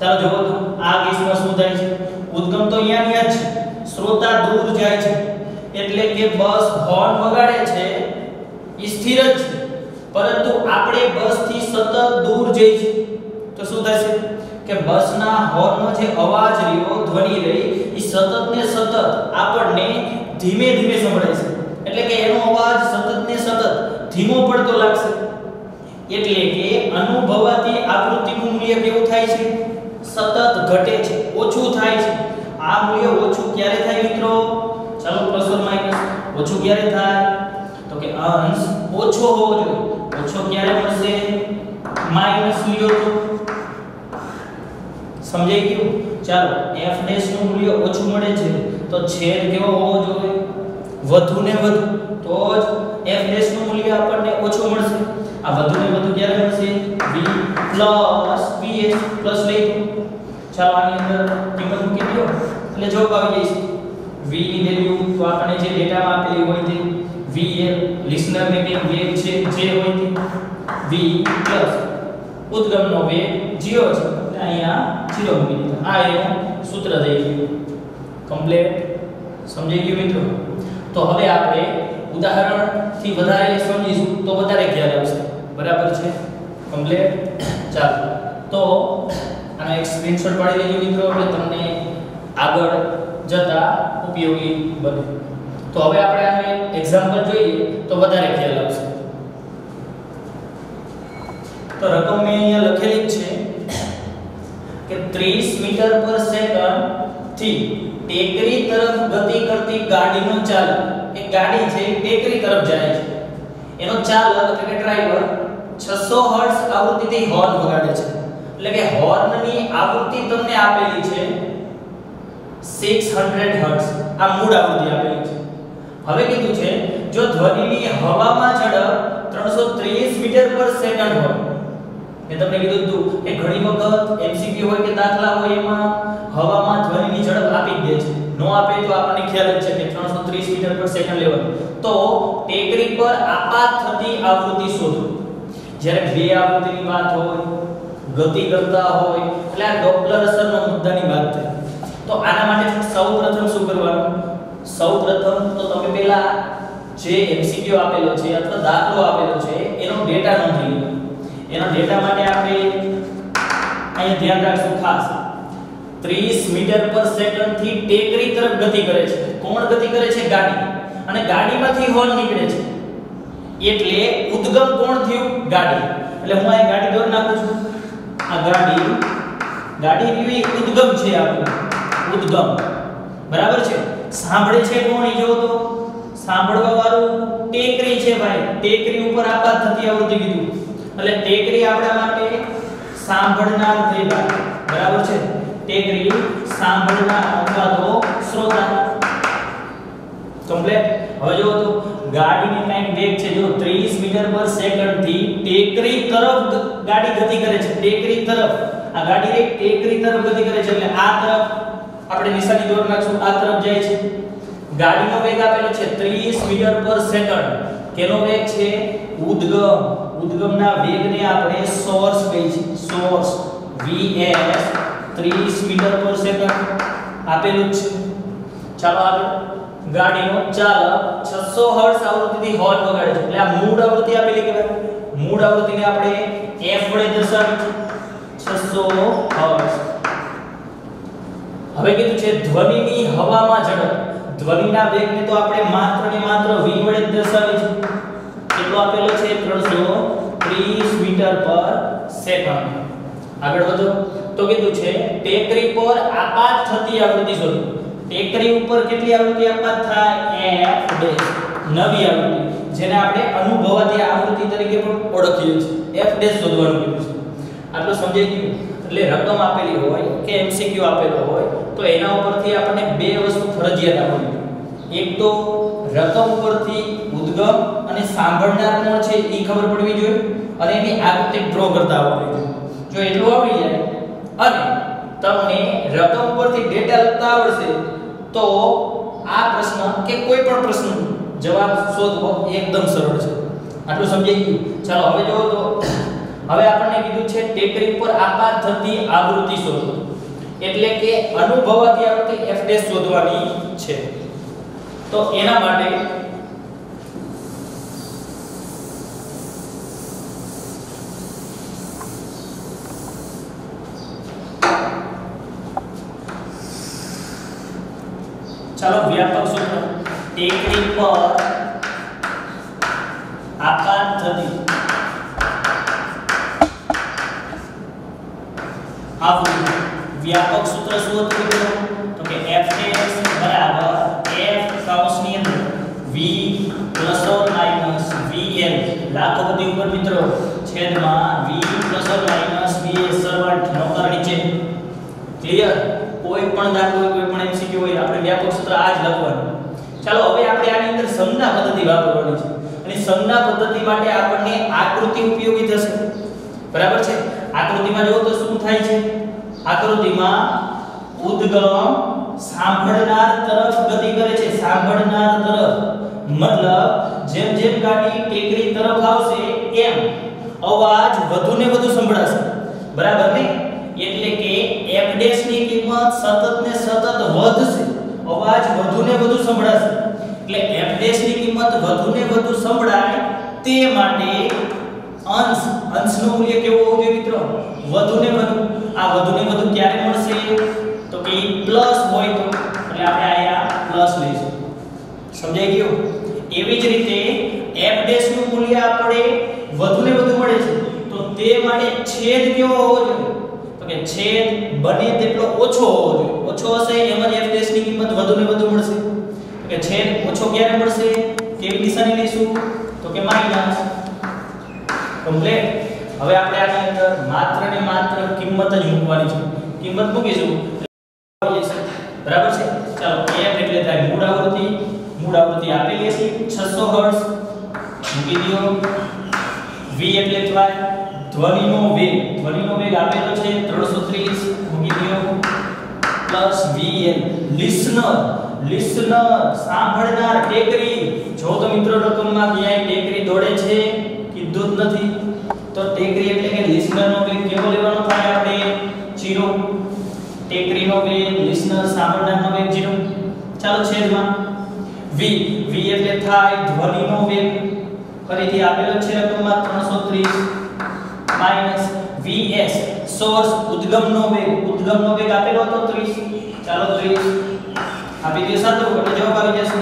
ચાલો જોવો તો આ કેસમાં શું થાય છે, ઉદ્ગમ તો અહીંયા જ છે, શ્રોતા દૂર જાય છે એટલે કે બસ હોર્ન વગાડે છે એ સ્થિર જ છે, પરંતુ આપણે બસ થી સતત દૂર જઈએ છીએ તો શું થશે કે બસના હોર્નમાં જે અવાજ રહ્યો, ધ્વનિ રહી, એ સતત ને સતત આપણને ધીમે ધીમે સંભળાય છે, એટલે કે એનો અવાજ સતત ને સતત ધીમો પડતો લાગશે, એટલે કે અનુભવાતી આવૃત્તિનું મૂલ્ય કેવું થાય છે, સતત ઘટે છે, ઓછું થાય છે। આ મૂલ્ય ઓછું ક્યારે થાય મિત્રો, ચાલો પ્લસ ઓર માઈનસ, ઓછું ક્યારે થાય તો કે અંશ ઓછો હોવો જોઈએ, ઓછો ક્યારે મળશે, માઈનસ લ્યો તો સમજાઈ ગયું। ચાલો f ડેશ નું મૂલ્ય ઓછું મળે છે તો છેદ કેવો હોવો જોઈએ, વધુ ને વધુ, તો જ f ડેશ નું મૂલ્ય આપણને ઓછું મળશે। આ વધુ ને વધુ ક્યારે મળશે, v પ્લસ vs પ્લસ લઈ તો ચાલો આની અંદર કિંમત મૂકી દો એટલે જવાબ આવી જશે v ની વેલ્યુ તો આપણે જે ડેટામાં આપેલી હોય તે v એ લિસનર ને કે વેગ છે જે હોય તે v પ્લસ ઉદ્ગમનો વેગ 0 છે એટલે અહીંયા 0 મૂકી દીધા। આ એનું સૂત્ર થઈ ગયું, કમ્પ્લીટ સમજાઈ ગયું મિત્રો। તો હવે આપણે ઉદાહરણ થી વધારે સમજીશું તો વધારે ખ્યાલ આવશે, બરાબર છે, કમ્પ્લીટ। ચાલો તો આનો એક સ્ક્રીનશોટ પાડી લેજો મિત્રો, એટલે તમને આગળ જતા ઉપયોગી બને। તો હવે આપણે આનું એક એક્ઝામ્પલ જોઈએ તો વધારે ખ્યાલ આવશે। તો રકમ મેં અહીંયા લખેલી છે કે 30 મીટર પર સેકન્ડ થી ટેકરી તરફ ગતિ કરતી ગાડીનો ચાલક, એક ગાડી છે ટેકરી તરફ જાય છે, એનો ચાલક એટલે કે ડ્રાઈવર 600 હર્ટ્ઝ આવૃત્તિથી હોર્ન વગાડે છે, એટલે કે હોર્નની આવૃત્તિ તમને આપેલી છે 600 હર્ટ્ઝ, આ મૂળ આવૃત્તિ આપેલી છે। હવે કીધું છે જો ધ્વનિની હવામાં ઝડપ 330 મીટર પર સેકન્ડ હોય, મેં તમને કીધું હતું કે ઘણી વખત એમસીક્યુ હોય કે દાખલા હોય એમાં હવામાં ધ્વનિની ઝડપ આપી જ દે છે, નો આપે તો આપણને ખ્યાલ જ છે કે 330 મીટર પર સેકન્ડ લેવલ, તો ટેકરી પર આપાત થતી આવૃત્તિ શોધો। જ્યારે બે આવૃત્તિની વાત હોય, ગતિ કરતા હોય, એટલે આ ડોપલર અસરનો મુદ્દાની વાત થાય। તો આના માટે સૌપ્રથમ શું કરવાનું, સૌપ્રથમ તો તમે પહેલા જે એમસીક્યુ આપેલો છે અથવા દાખલો આપેલો છે એનો ડેટા નોંધી લો। એના ડેટા માટે આપણે અહીંયા ધ્યાન રાખશું ખાસ, 30 મીટર પર સેકન્ડ થી ટેકરી તરફ ગતિ કરે છે, કોણ ગતિ કરે છે, ગાડી, અને ગાડીમાંથી હોર્ન નીકળે છે, એટલે ઉદ્ગમ કોણ થયું, ગાડી, એટલે હું આ ગાડી દોર નાખું છું, આ ગાડી ની ઉદ્ગમ છે, આપણું ઉદ્ગમ, બરાબર છે। સાંભળે છે કોણ, ઈ જો તો સાંભળવા વાળું ટેકરી છે ભાઈ, ટેકરી ઉપર આપાત થતી આવૃત્તિ કીધું, એટલે ટેકરી આપણા માટે સાંભળનાર થઈ ભાઈ, બરાબર છે, ટેકરી સાંભળનાર અથવા તો શ્રોતા, કમ્પ્લીટ। હવે જો તો ગાડીની કાઈક વેગ છે, જો 30 મીટર પર સેકન્ડ થી ટેકરી તરફ ગાડી ગતિ કરે છે, ટેકરી તરફ, આ ગાડી એક ટેકરી તરફ ગતિ કરે છે, એટલે આ તરફ આપણે નિશાની દોર નાખશું, આ તરફ જાય છે। ગાડીનો વેગ આપેલો છે 30 મીટર પર સેકન્ડ, કેનો વેગ છે, ઉદ્ગમ, ઉદ્ગમના વેગને આપણે સોર્સ કહીએ છીએ, સોર્સ vs 30 મીટર પર સેકન્ડ આપેલું છે। ચાલો આગળ, ગાડીનો ચાલક 600 હર્ટ્ઝ આવૃત્તિથી હોર્ન વગાડે છે, એટલે આ મૂળ આવૃત્તિ આપેલી કહેવાય, મૂળ આવૃત્તિને આપણે f વડે દર્શાવી છે 600 હર્ટ્ઝ। હવે કીધું છે ધ્વનિની હવામાં ઝડપ, ધ્વનિના વેગને તો આપણે માત્ર ને માત્ર v વડે દર્શાવી છે, કેટલો આપેલો છે, 330 મીટર પર સેકન્ડ। આગળ વધો, તો કીધું છે ટેકરી પર આપાત થતી આવૃત્તિ શોધો, ટેકરી ઉપર કેટલી આવૃત્તિ આપાત થાય, f ડેશ, નવી આવૃત્તિ, જેને આપણે અનુભવાતી આવૃત્તિ તરીકે પણ ઓળખીએ છીએ, f ડેશ શોધવાનું કીધું છે। આટલું સમજાઈ ગયું, એટલે રકમ આપેલી હોય કે એમસીક્યુ આપેલો હોય તો એના ઉપરથી આપણને બે વસ્તુ ફરજિયાત આપવાની, એક તો રકમ ઉપરથી ઉદ્ગમ અને સાંભળનાર કોણ છે એ ખબર પડવી જોઈએ, અને એની આકૃતિ ડ્રો કરતા આવડવી જોઈએ। જો એટલું આવડી જાય અને તમને રકમ ઉપરથી ડેટા લખતા આવડશે તો આ પ્રશ્ન કે કોઈ પણ પ્રશ્નનો જવાબ શોધવો એકદમ સરળ છે। આટલું સમજાઈ ગયું। ચાલો હવે જોવો તો હવે આપણને કીધું છે ટેકરી પર આપાત થતી આવૃત્તિ શોધો, એટલે કે અનુભવાતી આવૃત્તિ f' શોધવાની છે. તો એના માટે ચાલો વ્યાપક સૂત્ર ટેકરી પર આપાત થતી આવૃત્તિ વ્યાપક સૂત્ર શું હતું મિત્રો? તો કે f' બરાબર f કૌંસની અંદર v ± vl લાખોપતિ ઉપર મિત્રો છેદમાં v ± vs સરવાળો નોકર નીચે. ક્લિયર? કોઈ પણ દાખલો કોઈ પણ MCQ હોય આપણે વ્યાપક સૂત્ર આ જ લખવાનું. ચાલો હવે આપણે આની અંદર સંજ્ઞા પદ્ધતિ વાપરવાની છે અને સંજ્ઞા પદ્ધતિ માટે આપણને આકૃતિ ઉપયોગી થશે. બરાબર છે? આકૃતિમાં જો તો શું થાય છે? આકૃતિમાં ઉદ્ગમ સાંભળનાર તરફ ગતિ કરે છે. સાંભળનાર તરફ મતલબ જેમ જેમ ગાડી ટેકરી તરફ આવશે એમ અવાજ વધુ ને વધુ સંભળાશે. બરાબર ને? એટલે કે f' ની કિંમત સતત ને સતત વધશે, અવાજ વધુ ને વધુ સંભળાશે. એટલે f' ની કિંમત વધુ ને વધુ સંભળાય તે માટે અંશનું મૂલ્ય કેવું હોવું જોઈએ મિત્રો? વધુ ને વધુ. આ વધુ ને વધુ ક્યારે મળશે? તો કે પ્લસ હોય તો, એટલે આપણે આયા પ્લસ લઈશું. સમજાઈ ગયું? એવી જ રીતે f' નું મૂલ્ય આપણે વધુ ને વધુ મળે છે તો તે માટે છેદ કેવો હોવો જોઈએ? તો કે છેદ બને તેટલો ઓછો હોવો જોઈએ. ઓછો હશે એમ જ f' ની કિંમત વધુ ને વધુ મળશે. તો કે છેદ ઓછો ક્યારે મળશે? કેવી નિશાની લઈશું? તો કે માઈનસ. કમ્પ્લીટ. હવે આપણે આની અંદર માત્ર ને માત્ર કિંમત જ મૂકવાની છે. કિંમત મૂકીશું બરાબર છે. ચાલો f એટલે થાય મૂળ આવૃત્તિ. મૂળ આવૃત્તિ આપેલી છે 600 હર્ટ્ઝ મૂકી દો. v એટલે થાય ધ્વનિનો વેગ. ધ્વનિનો વેગ આપેલો છે 330 મૂકી દો પ્લસ vn લિસનર. લિસનર સાંભળનાર ટેકરી. જો તો મિત્રો રકમમાં ક્યાંય ટેકરી દોડે છે કીધું જ નથી તો ટેકરી એટલે કે લિસનરનો વેગ કેવો લેવાનો થાય? આપણે 0. ટેકરીનો વેગ લિસનર સાંભળનારનો વેગ 0. ચાલો છેદમાં v. v એટલે થાય ધ્વનિનો વેગ. ફરીથી આપેલો છે રકમમાં 330 માઈનસ vs સોર્સ ઉદ્ગમનો વેગ. ઉદ્ગમનો વેગ આપેલો હતો 30. ચાલો 30 આપી દે સાદો એટલે જવાબ આવી જશે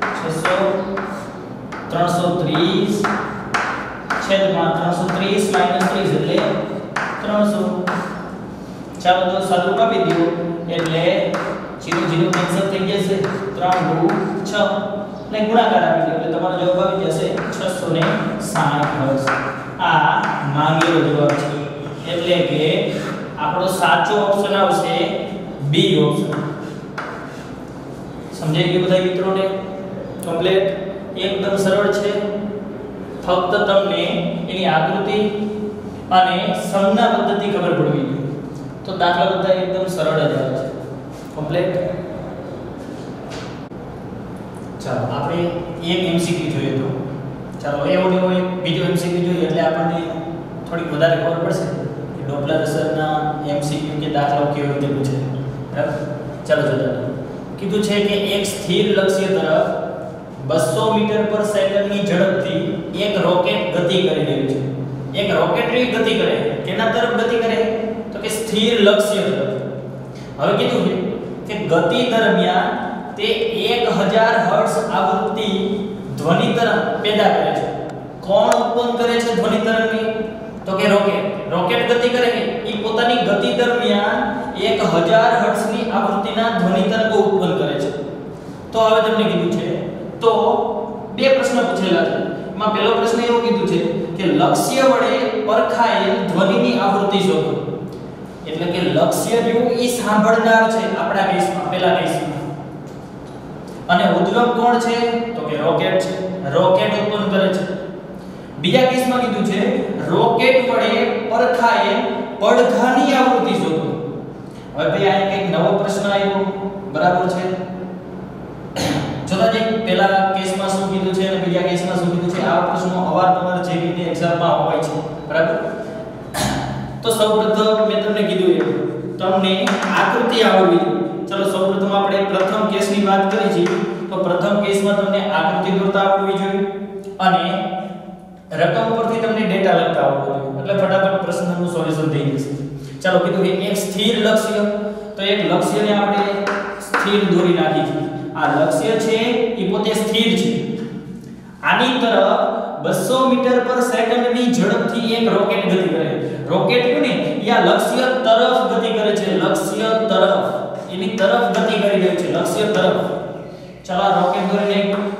330 છેદમાં 330 માઈનસ 30 એટલે 300. ચાલો તો સાદું કાપી દો એટલે 0 0 કેન્સલ થઈ જશે. 3 2 6 ને ગુણાકાર આપી દો એટલે તમારો જવાબ આવી જશે 660 હર્ટ્ઝ. આ માંગેલો જવાબ છે. એટલે કે આપણો સાચો ઓપ્શન આવશે બી ઓપ્શન. સમજાઈ ગયું બધા મિત્રોને? કમ્પ્લીટ. એકદમ સરળ છે. ફક્ત તમને એની આકૃતિ અને સંજ્ઞા પદ્ધતિ ખબર પડવી જોઈએ તો દાખલા બધા એકદમ સરળ જ આવે છે. કમ્પ્લીટ. ચાલો આપણે એક MCQ જોઈએ તો ચાલો એવો એક બીજો MCQ જોઈએ એટલે આપણને થોડીક વધારે ખબર પડશે કે ડોપલર અસરના MCQ કે દાખલાઓ કેવી રીતે પૂછે. બરાબર? ચાલો જોતા કીધું છે કે એક સ્થિર લક્ષ્ય તરફ 200 મીટર પર સેકન્ડની ઝડપથી એક રોકેટ ગતિ કરી રહ્યું છે. એક રોકેટરી ગતિ કરે. કેના તરફ ગતિ કરે? તો કે સ્થિર લક્ષ્ય તરફ. હવે કીધું છે કે ગતિ દરમિયાન તે 1000 હર્ટ્ઝ આવૃત્તિ ધ્વનિ તરંગ પેદા કરે છે. કોણ ઉત્પન્ન કરે છે ધ્વનિ તરંગની? તો કે રોકેટ. રોકેટ ગતિ કરે કે એ પોતાની ગતિ દરમિયાન 1000 હર્ટ્ઝની આવૃત્તિના ધ્વનિ તરંગો ઉત્પન્ન કરે છે. તો હવે તમને કીધું છે તો બે પ્રશ્ન પૂછેલા છે. એમાં પહેલો પ્રશ્ન એવો કીધું છે કે લક્ષ્ય વડે પરખાયેલ ધ્વનિની આવૃત્તિ શોધો. એટલે કે લક્ષ્ય જેવું ઈ સાંભળનાર છે આપણા કેસમાં, પહેલા કેસમાં. અને ઉદ્ગમ કોણ છે? તો કે રોકેટ છે. રોકેટ ઉત્પન્ન કરે છે. બીજા કેસમાં કીધું છે રોકેટ વડે પરખાયેલ પડઘાની આવૃત્તિ શોધો. હવે ભાઈ આ એક નવો પ્રશ્ન આવ્યો. બરાબર છે? જોતા જે પહેલા કેસમાં શું કીધું છે અને બીજા કેસમાં શું કીધું છે. આવા પ્રશ્નો અવારનવાર જે રીતે એક્ઝામમાં હોય છે. બરાબર? સૌપ્રથમ મેં તમને કીધું એમ તમને આકૃતિ આવડવી જોઈએ. ચલો સૌપ્રથમ આપણે પ્રથમ કેસની વાત કરી છે. તો પ્રથમ કેસમાં તમને આકૃતિ દોરતા આવડવી જોઈએ અને રકમ પરથી તમને ડેટા લખતા આવડવું જોઈએ. એટલે ફટાફટ પ્રશ્નનું સોલ્યુશન થઈ જશે. ચાલો કીધું કે એક સ્થિર લક્ષ્ય, તો એક લક્ષ્યને આપણે સ્થિર દોરી નાખી છે. આ લક્ષ્ય છે એ પોતે સ્થિર છે. આની તરફ 200 મીટર પર સેકન્ડની ઝડપથી એક રોકેટ ગતિ કરે. રોકેટ ને આ લક્ષ્ય તરફ ગતિ કરે છે. લક્ષ્ય તરફ, એની તરફ ગતિ કરી રહ્યું છે. લક્ષ્ય તરફ. ચાલો રોકેટ દોરીને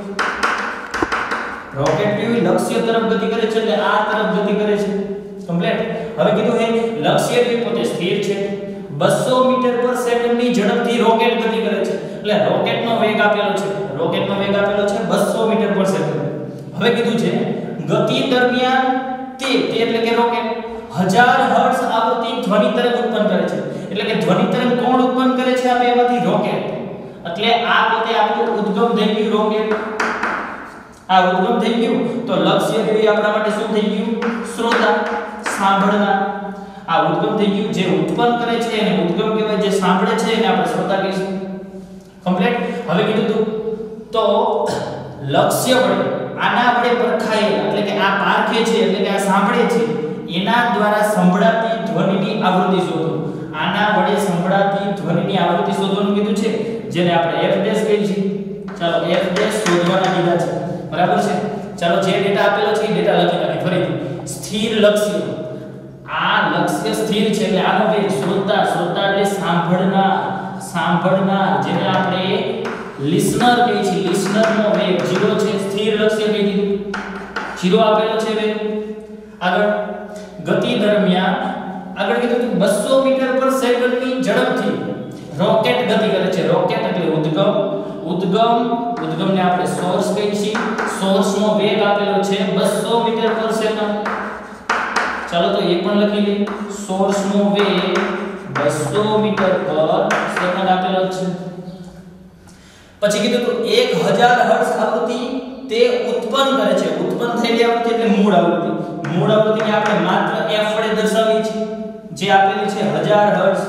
રોકેટ કેવી લક્ષ્ય તરફ ગતિ કરે છે એટલે આ તરફ ગતિ કરે છે. કમ્પ્લીટ. હવે કીધું છે લક્ષ્ય જે પોતે સ્થિર છે. 200 મીટર પર સેકન્ડની ઝડપથી રોકેટ ગતિ કરે છે. એટલે રોકેટનો વેગ આપેલો છે. રોકેટનો વેગ આપેલો છે 200 મીટર પર સેકન્ડ. હવે કીધું છે ગતિ દરમિયાન તે એટલે કે રોકેટ 1000 હર્ટ્ઝ આવૃત્તિ ધ્વનિ તરંગ ઉત્પન્ન કરે છે. એટલે કે ધ્વનિ તરંગ કોણ ઉત્પન્ન કરે છે? આ બેમાંથી રોકેટ. એટલે આ પોતે આપણું ઉદ્ગમ થઈ ગયું રોકેટ. આ ઉદ્ગમ થઈ ગયું તો લક્ષ્ય જે આપણા માટે શું થઈ ગયું? શ્રોતા, સાંભળનાર. આ ઉદ્ગમ થઈ ગયું. જે ઉત્પન્ન કરે છે એને ઉદ્ગમ કહેવાય, જે સાંભળે છે એને આપણે શ્રોતા કહીશું. કમ્પ્લીટ. હવે કીધું તો લક્ષ્ય વડે આના વડે પરખાયેલ એટલે કે આ પારખે છે એટલે કે આ સાંભળે છે એના દ્વારા સંભળાતી ધ્વનિની આવૃત્તિ શોધો. આના વડે સંભળાતી ધ્વનિની આવૃત્તિ શોધવાનું કીધું છે, જેને આપણે f' કહીએ છીએ. ચાલો f' શોધવાના કીધા છે. બરાબર છે. ચાલો જે ડેટા આપેલો છે એ ડેટા લખી નાખી ફરીથી. સ્થિર લક્ષ્ય, આ લક્ષ્ય સ્થિર છે એટલે આનો વેગ શ્રોતા, શ્રોતા એટલે સાંભળનાર, સાંભળનાર જેને આપણે લિસનર કહીએ છીએ. લિસનરનો વેગ 0 છે. સ્થિર લક્ષ્ય કહી દીધું, 0 આપેલો છે વેગ. આગળ ગતિ દરમિયાન આગળ કીધું 200 મીટર પર સેકન્ડની ઝડપથી રોકેટ ગતિ કરે છે. રોકેટ એટલે ઉદ્ગમ. ઉદ્ગમને આપણે સોર્સ કહીએ છીએ. સોર્સનો વેગ આપેલો છે 200 મીટર પર સેકન્ડ. ચાલો તો એ પણ લખી લઈએ. સોર્સનો વેગ 200 મીટર પર સેકન્ડ આપેલો છે. પછી કીધું તો 1000 હર્ટ્ઝ આવૃત્તિ તે ઉત્પન્ન કરે છે. ઉત્પન્ન થયેલી આવૃત્તિ એટલે મૂળ આવૃત્તિ. મૂળ આવૃત્તિને આપણે માત્ર f વડે દર્શાવીએ છીએ, જે આપેલી છે 1000 હર્ટ્ઝ.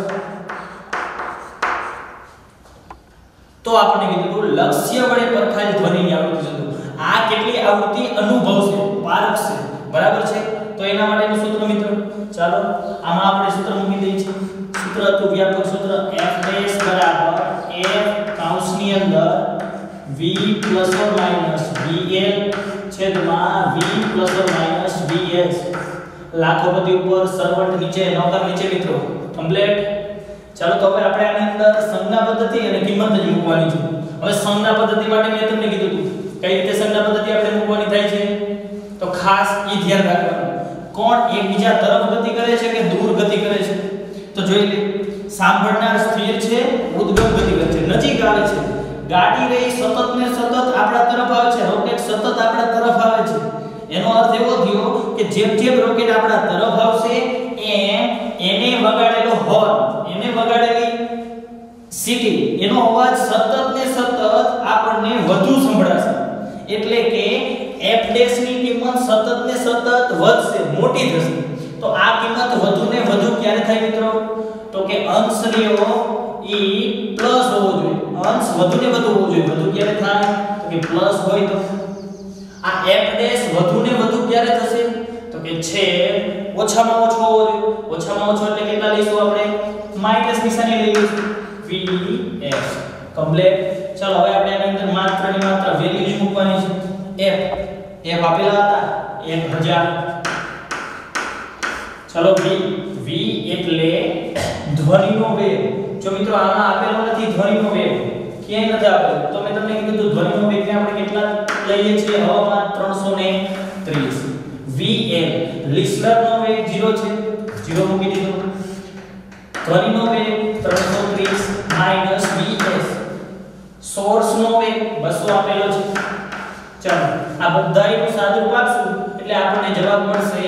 તો આપણે કીધું લક્ષ્ય વડે પરખાયેલ ધ્વનિની આવૃત્તિ શોધો. આ કેટલી આવૃત્તિ અનુભવશે, પારખશે. બરાબર છે. તો એના માટેનું સૂત્ર મિત્રો, ચાલો આમાં આપણે સૂત્ર મૂકી દઈએ છીએ. સૂત્ર હતું વ્યાપક સૂત્ર f' બરાબર f કૌંસની અંદર v ± vl છેદમાં v ± vs. લાખોપતિ ઉપર, સર્વન્ટ નીચે, નોકર નીચે મિત્રો. કમ્પ્લીટ. ચાલો તો હવે આપણે આની અંદર સંજ્ઞા પદ્ધતિ અને કિંમત જ મૂકવાની છે. હવે સંજ્ઞા પદ્ધતિ માટે મેં તમને કીધું હતું કઈ રીતે સંજ્ઞા પદ્ધતિ આપણે મૂકવાની થાય છે. તો ખાસ ઈ ધ્યાન રાખવાનું, કોણ એકબીજા તરફ ગતિ કરે છે કે દૂર ગતિ કરે છે. તો જોઈ લે. સાંભળનાર સ્થિર છે, ઉદ્ગમ ગતિ કરે છે, નજીક આવે છે. ગાડી રહી સતત ને સતત આપણા તરફ આવે છે. રોકેટ સતત આપણા તરફ આવે છે. એનો અર્થ એવો થયો કે જેમ જેમ રોકેટ આપણા તરફ આવશે એને વગાડેલો હોર્ન, એને વગાડેલી સીટી, એનો અવાજ સતત ને સતત આપણને વધુ સંભળાશે. એટલે કે f' ની કિંમત સતત ને સતત વધશે, મોટી થશે. તો આ કિંમત વધુ ને વધુ ક્યારે થાય મિત્રો? તો કે અંશ રહ્યો ઈ પ્લસ હોવો જોઈએ. અંશ વધુ ને વધુ હોવો જોઈએ. વધુ ક્યારે થાય? તો કે પ્લસ હોય તો. આ f' વધુ ને વધુ ક્યારે થશે? તો કે છેદ ઓછામાં ઓછો હોવો જોઈએ. ઓછામાં ઓછો એટલે કેટલા લઈશું આપણે? માઈનસ નિશાની લઈ લઈશું. vs. કમ્પ્લીટ. ચાલો હવે આપણે આની અંદર માત્ર ને માત્ર વેલ્યુ જ મૂકવાની છે. f આપેલા હતા 1000. ચાલો v એટલે ધ્વનિનો વેગ. જો મિત્રો આમાં આપેલો નથી ધ્વનિનો વેગ, ક્યાંય નથી આપેલો. તો મેં તમને કીધું ધ્વનિનો વેગ ને આપણે કેટલા લઈએ છીએ? હવામાં 330. vl લિસનરનો વેગ 0 છે, 0 મૂકી દીધો. ધ્વનિનો વેગ 330 vs. સોર્સનો વેગ 200 આપેલો છે. ચાલો આ બધાયનું સાદુરૂપ આપશું એટલે આપણને જવાબ મળશે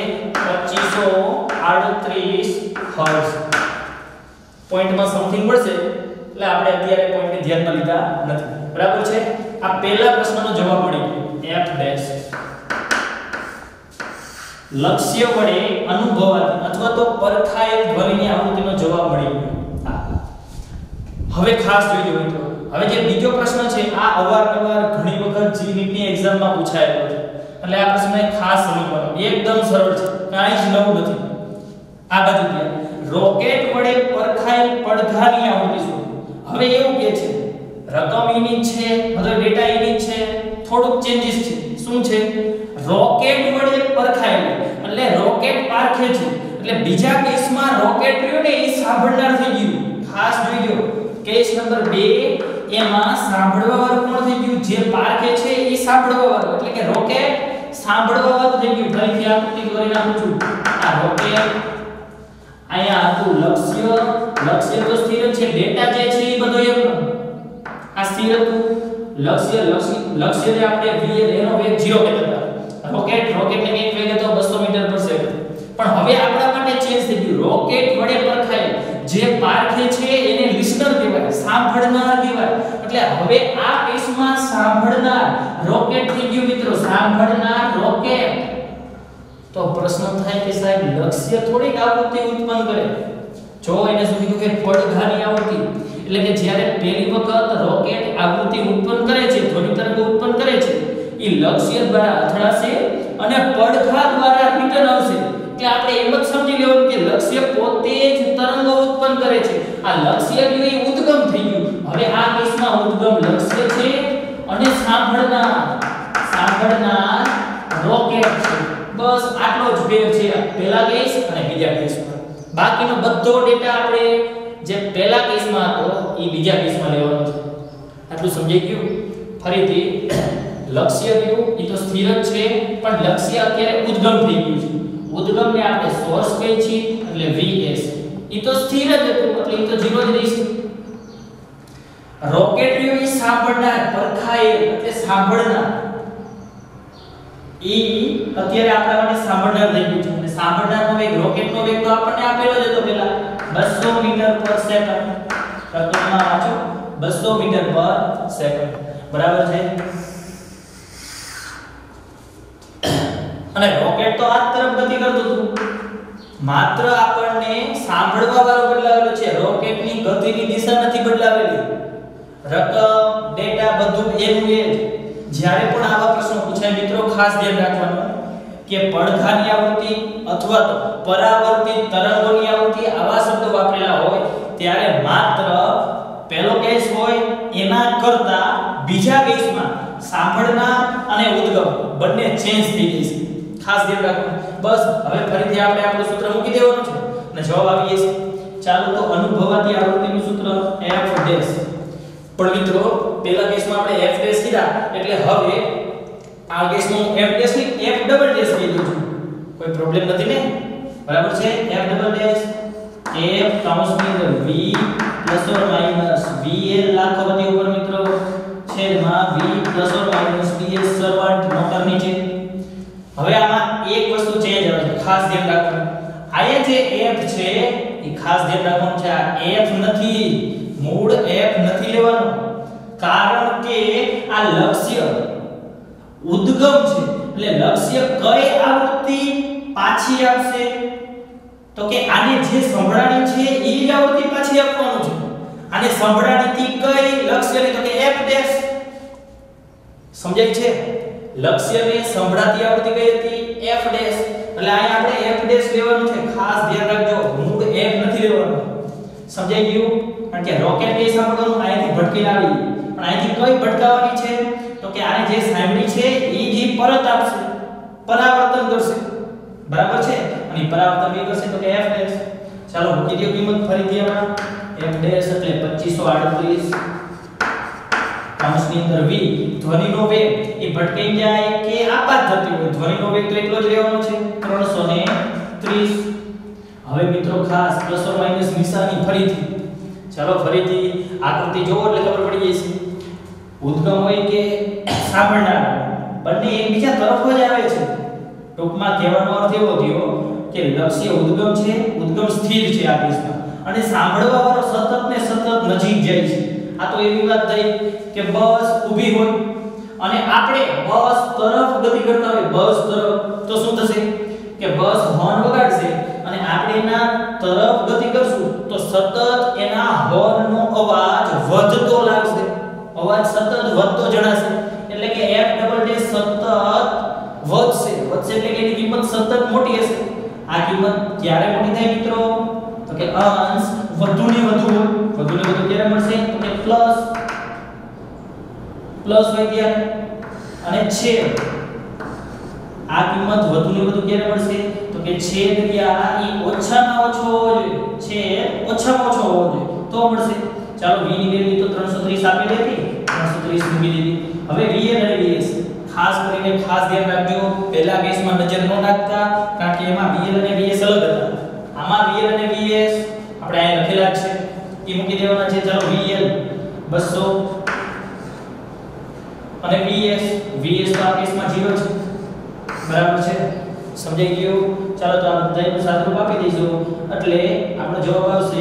2538 હર્ટ્ઝ. પોઈન્ટમાં સમથિંગ મળશે એટલે આપણે અત્યારે પોઈન્ટને ધ્યાનમાં લીધા નથી. બરાબર છે. આ પહેલા પ્રશ્નનો જવાબ મળી ગયો f'. લક્ષ્ય વડે અનુભવાતી અથવા તો પરખાયેલ ધ્વનિની આવૃત્તિનો જવાબ મળી ગયો. હવે ખાસ જોજો મિત્રો, હવે જે બીજો પ્રશ્ન છે આ અવારનવાર ઘણી વખત જીનીટની એક્ઝામમાં પૂછાયેલો છે, એટલે આ પ્રશ્નને ખાસ સમજવાનો, એકદમ સરળ છે, કાંઈ જ નવું નથી. આ બાજુ ગયા, રોકેટ વડે પરખાયેલ પડઘાની આવૃત્તિ શું? હવે એવું કે છે રકમ યુનિટ છે, મતલબ ડેટા યુનિટ છે, થોડુંક ચેન્જીસ છે. શું છે? રોકેટ વડે પરખાયેલ, એટલે રોકેટ પારખે છે, એટલે બીજા કેસમાં રોકેટ રહ્યો ને એ સાંભળનાર થઈ ગયું. ખાસ જોઈજો, કેસ નંબર 2 એમાં સાંભળવા વાળું કોણ થઈ ગયું? જે પારખે છે એ સાંભળવા વાળું, એટલે કે રોકેટ સાંભળવા વાળું થઈ ગયું. ફરીથી આકૃતિ દોરીને આપું છું. આ રોકેટ અહીંયા હતું લક્ષ્ય તો સ્થિર છે, ડેટા જે છે એ બધો એમ આ સ્થિર હતું. લક્ષ્ય જે આપણે v એનો વેગ 0 કહેતા હતા. રોકેટને એક વેગ હતો 200 મીટર પર સેકન્ડ. પણ હવે આપણા માટે ચેન્જ થઈ ગયું. રોકેટ વડે પરખાયેલ, જે પારખે છે એને લિસનર કહેવાય, સાંભળનાર કહેવાય. એટલે હવે આ કેસમાં સાંભળનાર રોકેટ થઈ ગયું મિત્રો, સાંભળનાર રોકેટ. તો પ્રશ્ન થાય કે સાહેબ લક્ષ્ય થોડીક આવૃત્તિ ઉત્પન્ન કરે. જો એને શું કીધું કે પડઘાની આવૃત્તિ, એટલે કે જ્યારે પહેલી વખત રોકેટ આવૃત્તિ ઉત્પન્ન કરે છે, ધ્વનિ તરંગ ઉત્પન્ન કરે છે, એ લક્ષ્ય દ્વારા અથડાશે અને પડઘા દ્વારા રિટર્ન આવશે. એટલે આપણે એમ જ સમજી લેવાનું કે લક્ષ્ય પોતે જ તરંગો ઉત્પન્ન કરે છે. આ લક્ષ્ય એ ઉદ્ગમ થઈ ગયું. હવે આ કેસમાં ઉદ્ગમ લક્ષ્ય છે અને સાંભળનાર રોકેટ છે. બસ આટલો જ ફેર છે પહેલા કેસ અને બીજા કેસમાં. બાકીનો બધો ડેટા આપણે જે પહેલા કેસમાં હતો એ બીજા કેસમાં લેવાનો છે. આટલું સમજાઈ ગયું? ફરીથી લક્ષ્ય રહ્યું એ તો સ્થિર જ છે, પણ લક્ષ્ય અત્યારે ઉદ્ગમ થઈ ગયું છે. ઉદ્ગમને આપણે સોર્સ કહીએ છીએ, એટલે vs એ તો સ્થિર જ હતું, એટલે એ તો 0 જ રહેશે. રોકેટ રહ્યું એ સાંભળનાર, પરખાયેલ એટલે સાંભળનાર, એ અત્યારે આપણા માટે સાંભળનાર થઈ ગયું છે. અને સાંભળનારનો વેગ, રોકેટનો વેગ તો આપણને આપેલો જ હતો પહેલા 200 મીટર પર સેકન્ડ. રકમમાં વાંચો 200 મીટર પર સેકન્ડ, બરાબર છે. અને રોકેટ તો આ તરફ ગતિ કરતું હતું, માત્ર આપણને સાંભળવા વાળો બદલાવેલો છે, રોકેટની ગતિની દિશા નથી બદલાવેલી. રકમ, ડેટા બધું એનું એ જ. જ્યારે પણ આવા પ્રશ્નો પૂછાય મિત્રો, ખાસ ધ્યાન રાખવાનું કે પડઘાની આવૃત્તિ અથવા તો પરાવર્તિત તરંગોની આવૃત્તિ આવા શબ્દો વાપરેલા હોય ત્યારે માત્ર પહેલો કેસ હોય એના કરતા બીજા કેસમાં સાંભળનાર અને ઉદ્ગમ બંને ચેન્જ થઈ જશે. ખાસ ધ્યાન રાખવાનું. બસ હવે ફરીથી આપણે આપણું સૂત્ર મૂકી દેવાનું છે અને જવાબ આવી જશે. ચાલો તો અનુભવાતી આવૃત્તિનું સૂત્ર f ડેશ. પણ મિત્રો પહેલા કેસમાં આપણે f ડેશ કીધા, એટલે હવે આ કેસમાં f ડેશ ની f ડબલ ડેશ કહી દઉં છું. કોઈ પ્રોબ્લેમ નથી ને? બરાબર છે. f ડબલ ડેશ f કૌંસની અંદર v plus or minus vl લાખોપતિ ઉપર મિત્રો છેદમાં v plus or minus ds servant નોકર નીચે. હવે આમાં એક વસ્તુ ચેન્જ આવે છે, ખાસ ધ્યાન રાખવાનું. આયા જે f છે એ ખાસ ધ્યાન રાખવાનું છે, આ f નથી, મૂળ f નથી લેવાનું. કારણ કે આ લક્ષ્ય ઉદ્ગમ છે, એટલે લક્ષ્ય કઈ આવૃત્તિ પાછી આવશે? તો કે આને જે સંભળાણી છે એ જ આવૃત્તિ પાછી આપવાનું છે. આને સંભળાણીથી કઈ લક્ષ્યને? તો કે f ડેશ. સમજાય છે? લક્ષ્યને સંભળાતી આવૃત્તિ કઈ હતી? f dash. એટલે અહીંયા આપણે f ડેશ લેવાનું છે. ખાસ ધ્યાન રાખજો, મૂળ f નથી લેવાનું. સમજાઈ ગયું? કારણ કે રોકેટ કે સાંભળવાનું અહીંથી ભટકીને આવી, પણ અહીંથી કઈ ભટકાવવાની છે? તો કે આને જે સાંભળી છે એ જ પરત આપશે, પરાવર્તન કરશે. બરાબર છે? અને પરાવર્તન કઈ કરશે? તો કે f ડેશ. ચાલો મૂકી દો કિંમત ફરીથી આમાં. f ડેશ એટલે 2538 કૌંસની અંદર v ધ્વનિનો વેગ એ ભટકાઈ જાય કે આપાત થતી હોય, ધ્વનિનો વેગ તો એટલો જ રહેવાનો છે 330. હવે મિત્રો ખાસ પ્લસ ઓર માઈનસ નિશાની ફરીથી. ચાલો ફરીથી આકૃતિ જોવો એટલે ખબર પડી જશે. ઉદ્ગમ હોય કે સાંભળનાર બંને એકબીજા તરફ જ આવે છે. ટૂંકમાં કહેવાનો અર્થ એવો થયો કે લક્ષ્ય ઉદ્ગમ છે, ઉદ્ગમ સ્થિર છે આ કેસમાં, અને સાંભળવા વાળો સતત ને સતત નજીક જાય છે. આ તો એવી વાત થઈ કે બસ ઊભી હોય અને આપણે બસ તરફ ગતિ કરતા હોય, બસ તરફ, તો શું થશે કે બસ હોર્ન વગાડશે અને આપણે એના તરફ ગતિ કરશું તો સતત એના હોર્નનો અવાજ વધતો લાગશે, અવાજ સતત વધતો જણાશે, એટલે કે f ડબલ ડેશ સતત વધશે એટલે કે એની કિંમત સતત મોટી હશે. આ કિંમત ક્યારે મોટી થાય મિત્રો? તો કે અંશ વધુ ને વધુ ક્યારે મળશે? તો કે પ્લસ હોય ત્યારે, અને છેદ આ કિંમત વધુ ને વધુ ક્યારે મળશે? તો કે છેદ ક્યાં ઈ ઓછામાં ઓછો હોવો જોઈએ, છેદ ઓછામાં ઓછો હોવો જોઈએ તો મળશે. ચાલો v ની વેલ્યુ તો 330 આપી હતી, 330 મૂકી દીધી. હવે vn અને vs ખાસ કરીને ખાસ ધ્યાન રાખજો, પહેલા કેસમાં નજર ન નાખતા કારણ કે એમાં vn અને vs અલગ હતા. આમાં vn અને vs આપણે અહીં લખેલા છે એ મૂકી દેવાના છે. ચાલો vn 200 અને vs તો આ કેસમાં 0 છે, બરાબર છે, સમજાઈ ગયું? ચાલો તો આ બધાયનું સાદુરૂપ આપી દઈશું એટલે આપણો જવાબ આવશે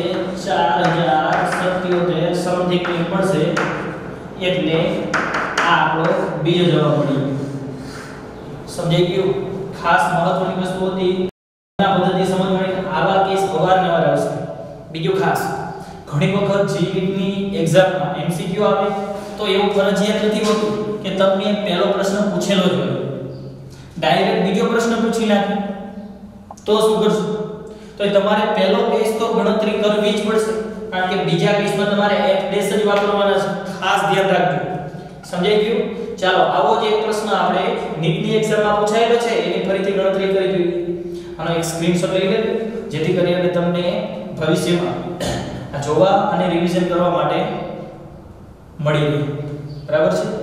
4077 સમથિંગ મળશે, એટલે આ આપણો બીજો જવાબ મળી ગયો. સમજાઈ ગયું? ખાસ મહત્વની વસ્તુ હતી આ પદ્ધતિ સમજવાની, આવા કેસ અવારનવાર આવશે. બીજું ખાસ ઘણી વખત જીનીટની એક્ઝામમાં એમસીક્યુ આવે તો એવું ફરજિયાત નથી હોતું કે તમને પહેલો પ્રશ્ન પૂછેલો જ હોય, ડાયરેક્ટ બીજો પ્રશ્ન પૂછી નાખે તો શું કરશું? તો તમારે પહેલો કેસ તો ગણતરી કરવી જ પડશે કારણ કે બીજા કેસમાં તમારે f ડેશ જ વાપરવાના છે, ખાસ ધ્યાન રાખજો. સમજાઈ ગયું? ચાલો આવો જ એક પ્રશ્ન આપણે નીટની એક્ઝામમાં પૂછાયેલો છે એની ફરીથી ગણતરી કરી જોઈએ. આનો એક સ્ક્રીનશોટ લઈ લેજો જેથી કરીને તમને ભવિષ્યમાં જોવા અને રિવિઝન કરવા માટે મળી રહે, બરાબર છે?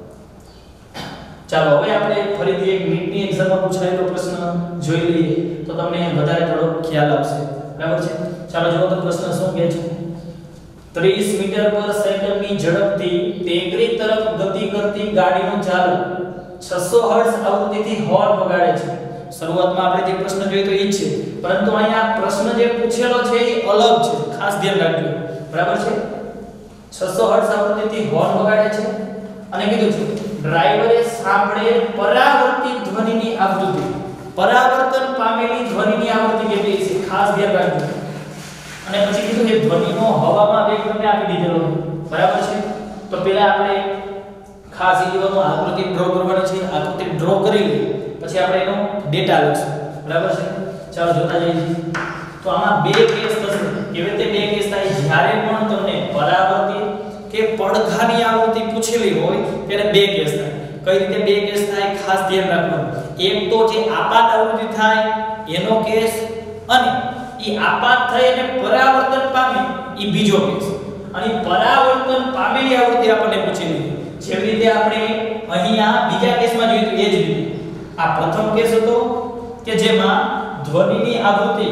ચાલો હવે આપણે ફરીથી એક નીટની એક્ઝામમાં પૂછાયેલો પ્રશ્ન જોઈ લઈએ તો તમને વધારે થોડો ખ્યાલ આવશે, બરાબર છે? ચાલો જુઓ તો પ્રશ્ન શું કહે છે. 30 મીટર પર સેકન્ડની ઝડપથી ટેકરી તરફ ગતિ કરતી ગાડીનું ચાલક 600 હર્ટ્ઝ આવૃત્તિથી હોર્ન વગાડે છે. શરૂઆતમાં આપણે જે પ્રશ્ન જોયો તો એ જ છે, પરંતુ અહીંયા પ્રશ્ન જે પૂછેલો છે એ અલગ છે, ખાસ ધ્યાન રાખજો, બરાબર છે? 600 હર્ટ્ઝ આવૃત્તિથી હોર્ન વગાડે છે અને કીધું છે ડ્રાઈવરે સાંભળેલ પરાવર્તિત ધ્વનિની આવૃત્તિ, પરાવર્તન પામેલી ધ્વનિની આવૃત્તિ કેટલી છે? ખાસ ધ્યાન રાખજો. અને પછી કીધું કે ધ્વનિનો હવામાં વેગ તમને આપી દીધેલો, બરાબર છે? તો પહેલા આપણે ખાસ એ લેવાનું આકૃતિ ડ્રો કરવાની છે, આકૃતિ ડ્રો કરી પછી આપણે એનો ડેટા લખશું, બરાબર છે? ચાલો જોતા જઈએ. તો આમાં બે કેસ થશે. કેવી રીતે બે કેસ થાય? જ્યારે પણ તમને પરાવર્તિત કે પડઘાની આવૃત્તિ પૂછેલી હોય ત્યારે બે કેસ થાય. કઈ રીતે બે કેસ થાય? ખાસ ધ્યાન રાખવાનું. એક તો જે આપાત આવૃત્તિ થાય એનો કેસ, અને ઈ આપાત થઈ અને પરાવર્તન પામે ઈ બીજો કેસ. અને પરાવર્તન પામેલી આવૃત્તિ આપણને પૂછેલી જેવી રીતે આપણે અહીંયા બીજા કેસમાં જોયું એ જ રીતે. આ પ્રથમ કેસ હતો કે જેમાં ધ્વનિની આવૃત્તિ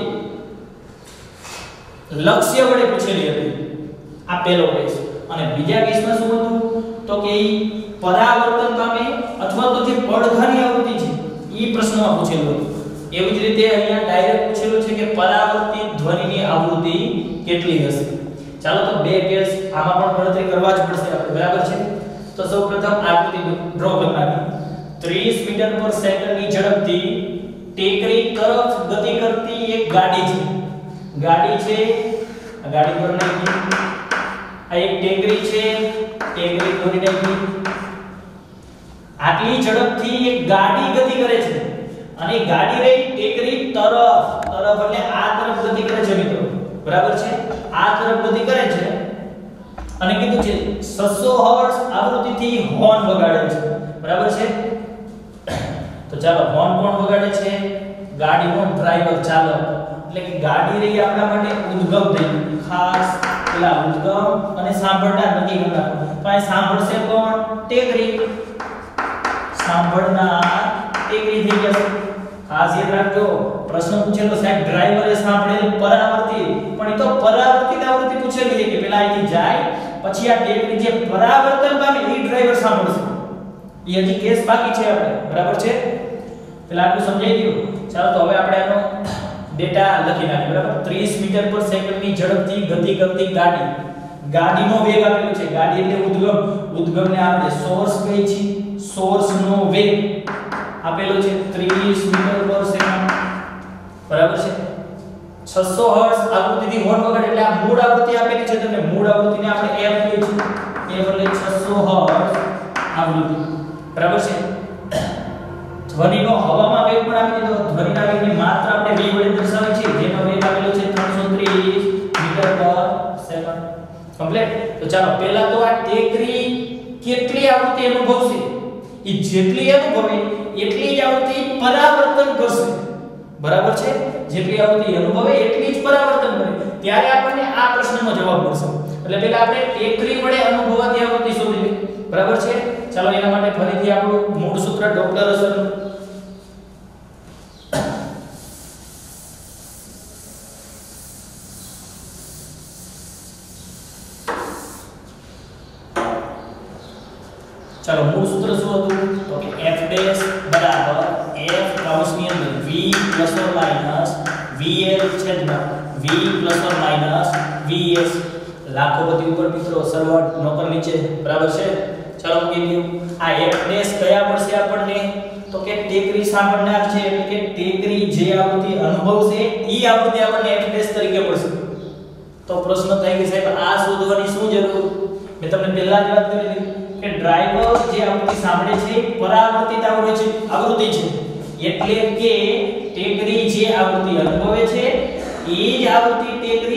લક્ષ્ય વડે પૂછેલી હતી, આ પહેલો કેસ. અને બીજા કેસમાં શું હતું? તો કે ઈ પરાવર્તન પામે અથવા તો જે પડઘાની આવૃત્તિ છે ઈ પ્રશ્નમાં પૂછેલું હતું. એવી જ રીતે અહીંયા ડાયરેક્ટ પૂછેલું છે કે પરાવર્તિત ધ્વનિની આવૃત્તિ કેટલી હશે. ચાલો તો બે કેસ આમાં પણ ગણતરી કરવા જ પડશે આપણે, બરાબર છે? તો સૌપ્રથમ આકૃતિ ડ્રો કરી નાખીએ. 30 મીટર પર સેકન્ડની ઝડપથી ટેકરી તરફ ગતિ કરતી એક ગાડી છે. ગાડી છે, આ ગાડી પર નાખી. આ એક ટેકરી છે, ટેકરી દોરી નાખી. આટલી ઝડપથી એક ગાડી ગતિ કરે છે અને ગાડી રહી ટેકરી તરફ એટલે આ તરફ ગતિ કરે છે મિત્રો, બરાબર છે? આ તરફ ગતિ કરે છે અને કીધું છે 600 હર્ટ્ઝ આવૃત્તિથી હોર્ન વગાડે છે, બરાબર છે? તો ચાલો હોર્ન કોણ વગાડે છે? ગાડીનો ડ્રાઈવર, ચાલક. એટલે કે ગાડી રહી આપણા માટે ઉદ્ગમ થઈ, ખાસ પેલા ઉદ્ગમ અને સાંભળનાર નક્કી કરતા. તો આ સાંભળશે કોણ? ટેકરી. સાંભળનાર ટેકરી થઈ જશે. ખાસ યાદ રાખજો પ્રશ્ન પૂછેલો સાહેબ ડ્રાઈવરે સાંભળેલ પરાવર્તિત, પણ એ તો પરાવર્તિત આવૃત્તિ પૂછેલી છે કે પેલા અહીંથી જાય પછી આ ટેકરી જે પરાવર્તન પામે એ ડ્રાઈવર સાંભળશે. એ હજી કેસ બાકી છે આપણે, બરાબર છે? પેલા આટલું સમજાઈ ગયું. ચાલો તો હવે આપણે આનો ડેટા લખી નાખીએ, બરાબર? 30 મીટર પર સેકન્ડની ઝડપથી ગતિ કરતી ગાડી, ગાડીનો વેગ આપેલો છે. ગાડી એટલે ઉદ્ગમ, ઉદ્ગમને આપણે સોર્સ કહીએ છીએ. સોર્સનો વેગ આપેલો છે 30 મીટર પર સેકન્ડ. બરાબર છે 600 હર્ટ્ઝ આવૃત્તિથી હોર્ન વગાડે એટલે આ મૂળ આવૃત્તિ આપેલી છે તમને મૂળ આવૃત્તિને આપણે f કહીએ છીએ f એટલે 600 હર્ટ્ઝ આવૃત્તિ બરાબર છે ધ્વનિનો હવામાં વેગ પણ આપી દીધો ધ્વનિના વેગની માત્રા આપણે v વડે દર્શાવી છે જેનો વેગ આપેલો છે 330 મીટર પર સેકન્ડ કમ્પ્લીટ તો ચાલો પહેલા તો આ ટેકરી કેટલી આવૃત્તિ અનુભવશે એ જેટલી અનુભવે એટલી જ આવૃત્તિ પરાવર્તન કરશે બરાબર છે જેટલી આવૃત્તિ અનુભવે એટલી જ પરાવર્તન કરે ત્યારે આપણને આ પ્રશ્નનો જવાબ મળશે એટલે પહેલા આપણે ટેકરી વડે અનુભવાતી આવૃત્તિ શોધવી બરાબર છે ચાલો એના માટે ફરીથી આપણું મૂળ સૂત્ર ડોપલર અસરનું ચાલો મૂળ સૂત્ર શું હતું તો કે f' બરાબર f કૌંસની અંદર v ± vl છેદમાં v ± vs લાખોપતિ ઉપર મિત્રો સરવાળો નોકર નીચે બરાબર છે ચાલો મૂકી દઉં આ f' કયા પડશે આપણને તો કે ટેકરી સાંભળનાર છે એટલે કે ટેકરી જે આવૃત્તિ અનુભવશે ઈ આવૃત્તિ આપણને f' તરીકે મળશે તો પ્રશ્ન થાય કે સાહેબ આ શોધવાની શું જરૂર મેં તમને પહેલા જ વાત કરી હતી કે ડ્રાઈવર જે આવૃત્તિ સાંભળે છે પરાવર્તિત આવૃત્તિ છે એટલે કે ટેકરી જે આવૃત્તિ અનુભવે છે એ જ આવૃત્તિ ટેકરી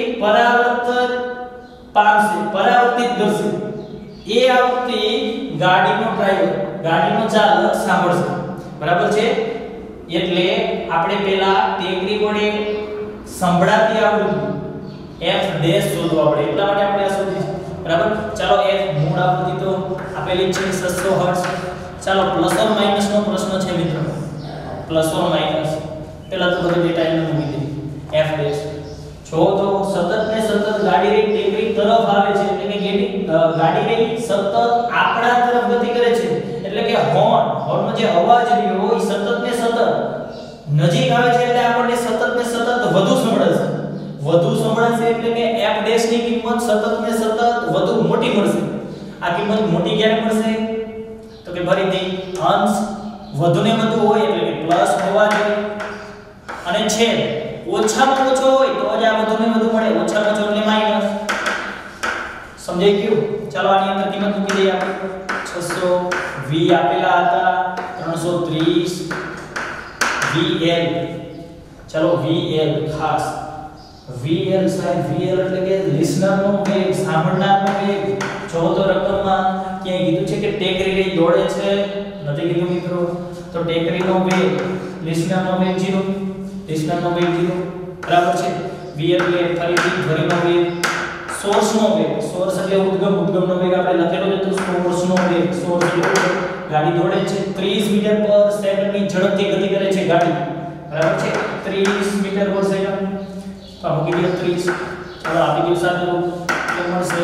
પરાવર્તિત કરશે એ આવૃત્તિ ગાડીનો ડ્રાઈવર ગાડીનો ચાલક સાંભળશે બરાબર છે એટલે આપણે પહેલા ટેકરી વડે સંભળાતી આવૃત્તિ f' શોધવા પડે એટલા માટે આપણે આ શોધી બરાબર ચાલો f મૂળ આવૃત્તિ તો આપેલી છે 600 હર્ટ્ઝ ચાલો પ્લસ ઓર માઈનસ નો પ્રશ્ન છે મિત્રો પ્લસ ઓર માઈનસ પહેલા તો બધું ડેટા એને મૂકી દે f' જો તો સતત ને સતત ગાડી રે ટેકરી તરફ આવે છે એટલે કે ગાડી રે સતત આપણા તરફ ગતિ કરે છે એટલે કે હોર્નનો જે અવાજ રહ્યો એ સતત ને સતત નજીક આવે છે એટલે આપણને સતત ને સતત વધુ સંભળાશે એટલે કે f' ની કિંમત સતત ને સતત વધુ મોટી મળશે આ કિંમત મોટી ક્યારે મળશે તો કે ફરીથી અંશ વધુ ને વધુ હોય એટલે કે પ્લસ હોવા જોઈએ અને છેદ ઓછામાં ઓછો હોય તો જ આ વધુ ને વધુ મળે ઓછામાં ઓછો એટલે માઈનસ સમજાઈ ગયું ચાલો આની અંદર કિંમત મૂકી દઈએ આપણે 600 v આપેલા હતા 330 vl ચાલો vl ખાસ vl સાહેબ vl એટલે કે લિસનર નો વેગ સાંભળનારનો વેગ જો તો રકમમાં ક્યાં કીધું છે કે ટેકરી રે દોડે છે નથી કીધું મિત્રો તો ટેકરીનો વેગ લિસનરનો વેગ 0 લિસનરનો વેગ 0 બરાબર છે vl એટલે ફરીથી ધ્વનિનો વેગ સોર્સનો વેગ સોર્સ એટલે ઉદ્ગમનો વેગ આપણે લખેલો છે તો સોર્સનો વેગ સોર્સ એટલે ગાડી દોડે છે 30 મીટર પર સેકન્ડની ઝડપથી ગતિ કરે છે ગાડી બરાબર છે 30 મીટર પર સેકન્ડ તો મૂકી દઈએ 30 ચાલો આપી દઉં સાદું તો મળશે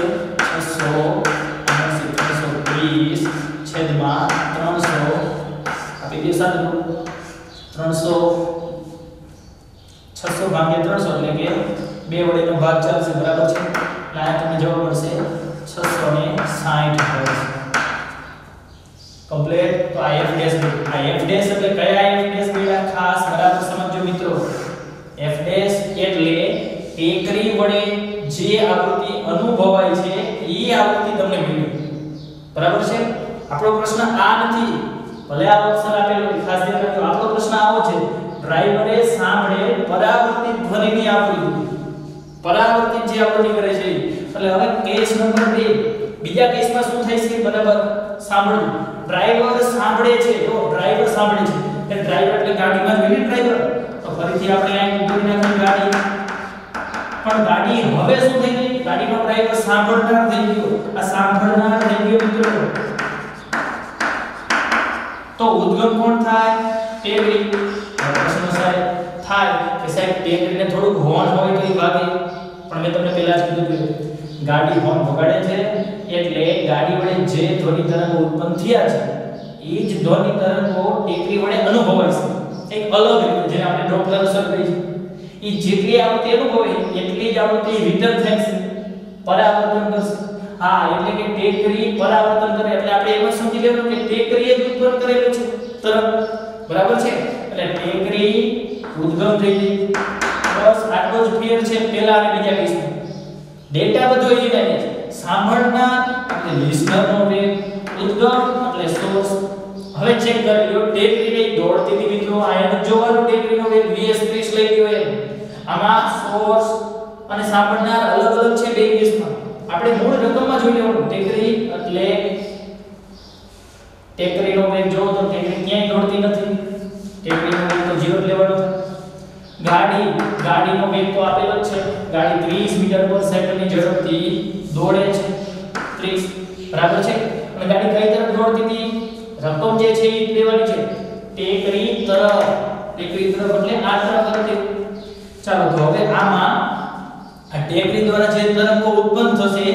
630 છેદમાં 300 આપી દઈએ સાદું 300 600 ભાગ્યા 300 એટલે કે 2 વડેનો ભાગ ચાલશે બરાબર છે એટલે આ તમને જવાબ મળશે 660 હર્ટ્ઝ કમ્પ્લીટ તો આ f' એટલે કયા f' બેડા ખાસ બરાબર સમજો મિત્રો f' એટલે ટેકરી વડે જે આવૃત્તિ અનુભવાય છે એ આવૃત્તિ તમને મળી બરાબર છે આપણો પ્રશ્ન આ નથી ભલે આ ઓપ્શન આપેલો ખાસ ધ્યાન રાખજો આપણો પ્રશ્ન આવો છે ડ્રાઈવરે સાંભળે પરાવર્તિત ધ્વનિની આવૃત્તિ પરાવર્તિત જે આવૃત્તિ કરે છે એટલે હવે કેસ નંબર 2 બીજા કેસમાં શું થાય છે બરાબર સાંભળો ડ્રાઈવર સાંભળે છે તો ડ્રાઈવર સાંભળે છે કે ડ્રાઈવર એટલે ગાડીમાં જોઈએ ડ્રાઈવર તો ફરીથી આપણે અહીં મૂકી નાખી ગાડી પણ ગાડી હવે શું થઈ ગઈ ગાડીનો ડ્રાઈવર સાંભળનાર થઈ ગયો આ સાંભળનાર થઈ ગયો મિત્રો તો ઉદ્ગમ કોણ થાય ટેકરી પ્રશ્ન સાહેબ થાય કે સાહેબ ટેકરીને થોડું હોર્ન હોય તો એ ભાગે પણ મેં તમને પહેલા જ કીધું કે ગાડી હોર્ન વગાડે છે એટલે ગાડી વડે જે ધ્વનિ તરંગો ઉત્પન્ન થયા છે એ જ ધ્વનિ તરંગો ટેકરી વડે અનુભવાય છે એક અલગ રીતે જેને આપણે ડોપલર અસર કહીએ છીએ એ જેટલી આવૃત્તિ અનુભવે એટલી જ આવૃત્તિ રિટર્ન થાય છે પરાવર્તન કરશે હા એટલે કે ટેકરી પરાવર્તન કરે એટલે આપણે એમ સમજી લેવાનું કે ટેકરીએ જ ઉત્પન્ન કરેલું છે તરંગ બરાબર છે એટલે ટેકરી ઉદ્ગમ થઈ ગઈ. બસ આટલો જ ફેર છે પહેલા અને બીજા કેસમાં. ડેટા બધો એ જ છે. સાંભળનાર એટલે લિસનર નો વેગ, ઉદ્ગમ એટલે સોર્સ. હવે ચેક કરી લો ટેકરી દોડતી હતી મિત્રો, આયા જોવાનું ટેકરીનો વેગ vs 30 લઈ ગયો એમ. આમાં સોર્સ અને સાંભળનાર અલગ અલગ છે બે કેસમાં. આપણે મૂળ રકમમાં જોઈ લેવાનું. ટેકરીનો વેગ જો તો ટેકરી ક્યાંય દોડતી નથી, ટેકરીનો વેગ તો 0 લેવાનો છે. ગાડીનો વેગ તો આપેલો જ છે, ગાડી 30 મીટર પર સેકન્ડની ઝડપથી દોડે છે, 30 બરાબર છે. અને ગાડી કઈ તરફ દોડતી હતી, રકમ જે છે એ લેવાની છે ટેકરી તરફ એટલે આ તરફ હતી. ચાલો તો હવે આમાં આ ટેકરી દ્વારા જે તરંગો ઉત્પન્ન થશે,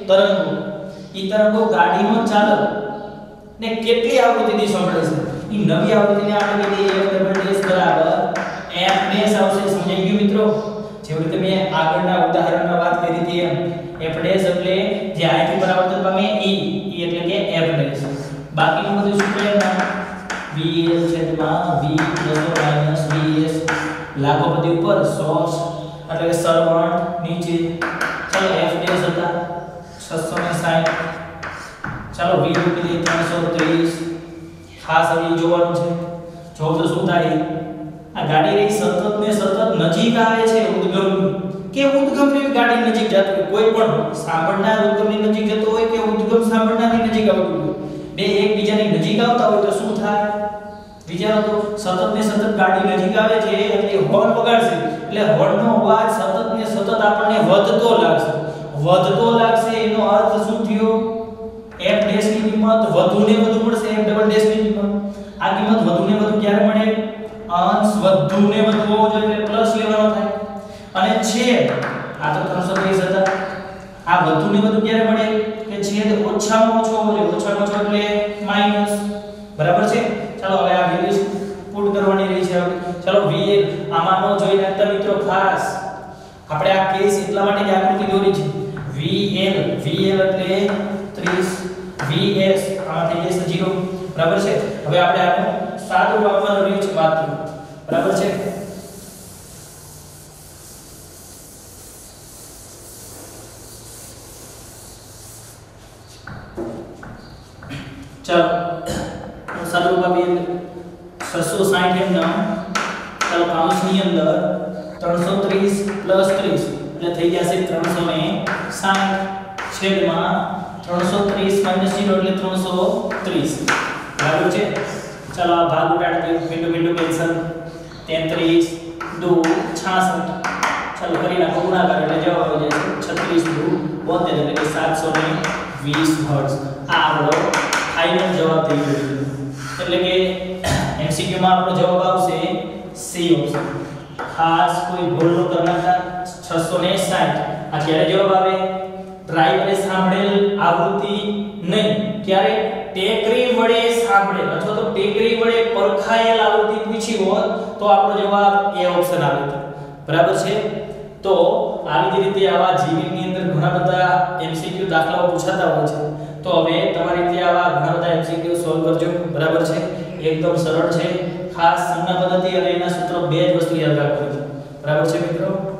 તરંગો ગાડીનો ચાલક ને કેટલી આવૃત્તિથી સાંભળે છે, એ નવી આવૃત્તિને આપણે કહીએ f બરાબર f ડેશ આવશે. સમજાઈ ગયું મિત્રો? જેવી રીતે મેં આગળના ઉદાહરણમાં વાત કરી હતી એમ f ડેશ એટલે જે આથી પરાવર્તન પામે e એટલે કે f ડેશ. બાકીનું બધું શું છે ના vl છેદમાં v ± vs લાગો બધી ઉપર સોર્સ એટલે કે સરવણ નીચે. ચાલો f ડેશ હતા 660. ચાલો v મૂકી દઈએ 330. ખાસ હવે જોવાનું છે, જો તો શું થાય, આ ગાડી રે સતત નજીક આવે છે ઉદ્ગમ કે ઉદ્ગમની ગાડી નજીક જતો હોય, કોઈ પણ સાંભળનાર ઉદ્ગમની નજીક જતો હોય કે ઉદ્ગમ સાંભળનારની નજીક આવતો હોય, બે એકબીજાની નજીક આવતા હોય તો શું થાય વિચારો તો. સતત ગાડી નજીક આવે છે એટલે હોર્ન વગાડશે, એટલે હોર્નનો અવાજ સતત આપણને વધતો લાગશે. એનો અર્થ શું થયો, f ડેશ ની કિંમત વધુ ને વધુ મળશે, f ડબલ ડેશ ની કિંમત. આ કિંમત વધુ ને વધુ ક્યારે મળે, અંશ વધુ ને વધુ હોવો જોઈએ એટલે પ્લસ લેવાનો થાય. અને છેદ આ તો 330 હતા, આ વધુ ને વધુ ક્યારે મળે કે છેદ ઓછામાં ઓછો હોવો જોઈએ, ઓછામાં ઓછો એટલે માઈનસ. બરાબર છે? ચાલો હવે આ વેલ્યુ પુટ કરવાની રહી છે. ચાલો vl આમાં નો જોઈ નાખતા મિત્રો, ખાસ આપણે આ કેસ એટલા માટે જ આકૃતિ દોરી છે. vl એટલે 30, vs આમાં થઈ જશે 0. બરાબર છે? હવે આપણે આનું સાદું આપવાનું રહ્યું છે માત્ર. બરાબર છે? ચાલો સાદું આપીએ 660 એમ નામ. ચાલો કૌંસની અંદર 330 + 30 એટલે થઈ જશે 360 છેદમાં 330 - 0 એટલે 330. બરાબર છે? ચાલો આ ભાગ ઉડાડી દો, બિંદુ કેન્સલ. 33 2 66. ચાલો કરી નાખો ગુણાકાર એટલે જવાબ આવી જાય 36 2 72 એટલે કે 720 હર્ટ્ઝ. આ આપણો ફાઇનલ જવાબ થઈ ગયો. એટલે કે MCQ માં આપણો જવાબ આવશે C ઓપ્શન. ખાસ કોઈ ભૂલ ન કરનાર. 660 આ ક્યારે જવાબ આવે, ડ્રાઈવરે સાંભળેલ આવૃત્તિ નહીં, ક્યારે ટેકરી વડે સાંભળેલ અથવા તો ટેકરી વડે પરખાયેલ આવૃત્તિ પૂછી હોત તો આપણો જવાબ એ ઓપ્શન આવે. બરાબર છે? તો આવી જ રીતે આવા જીવનની અંદર ઘણા બધા MCQ દાખલાઓ પૂછાતા હોય છે. તો હવે તમારી રીતે આવા ઘણા બધા MCQ સોલ્વ કરજો. બરાબર છે? એકદમ સરળ છે. ખાસ સંજ્ઞા પદ્ધતિ અને એના સૂત્રો બે જ વસ્તુ યાદ રાખજો. બરાબર છે મિત્રો?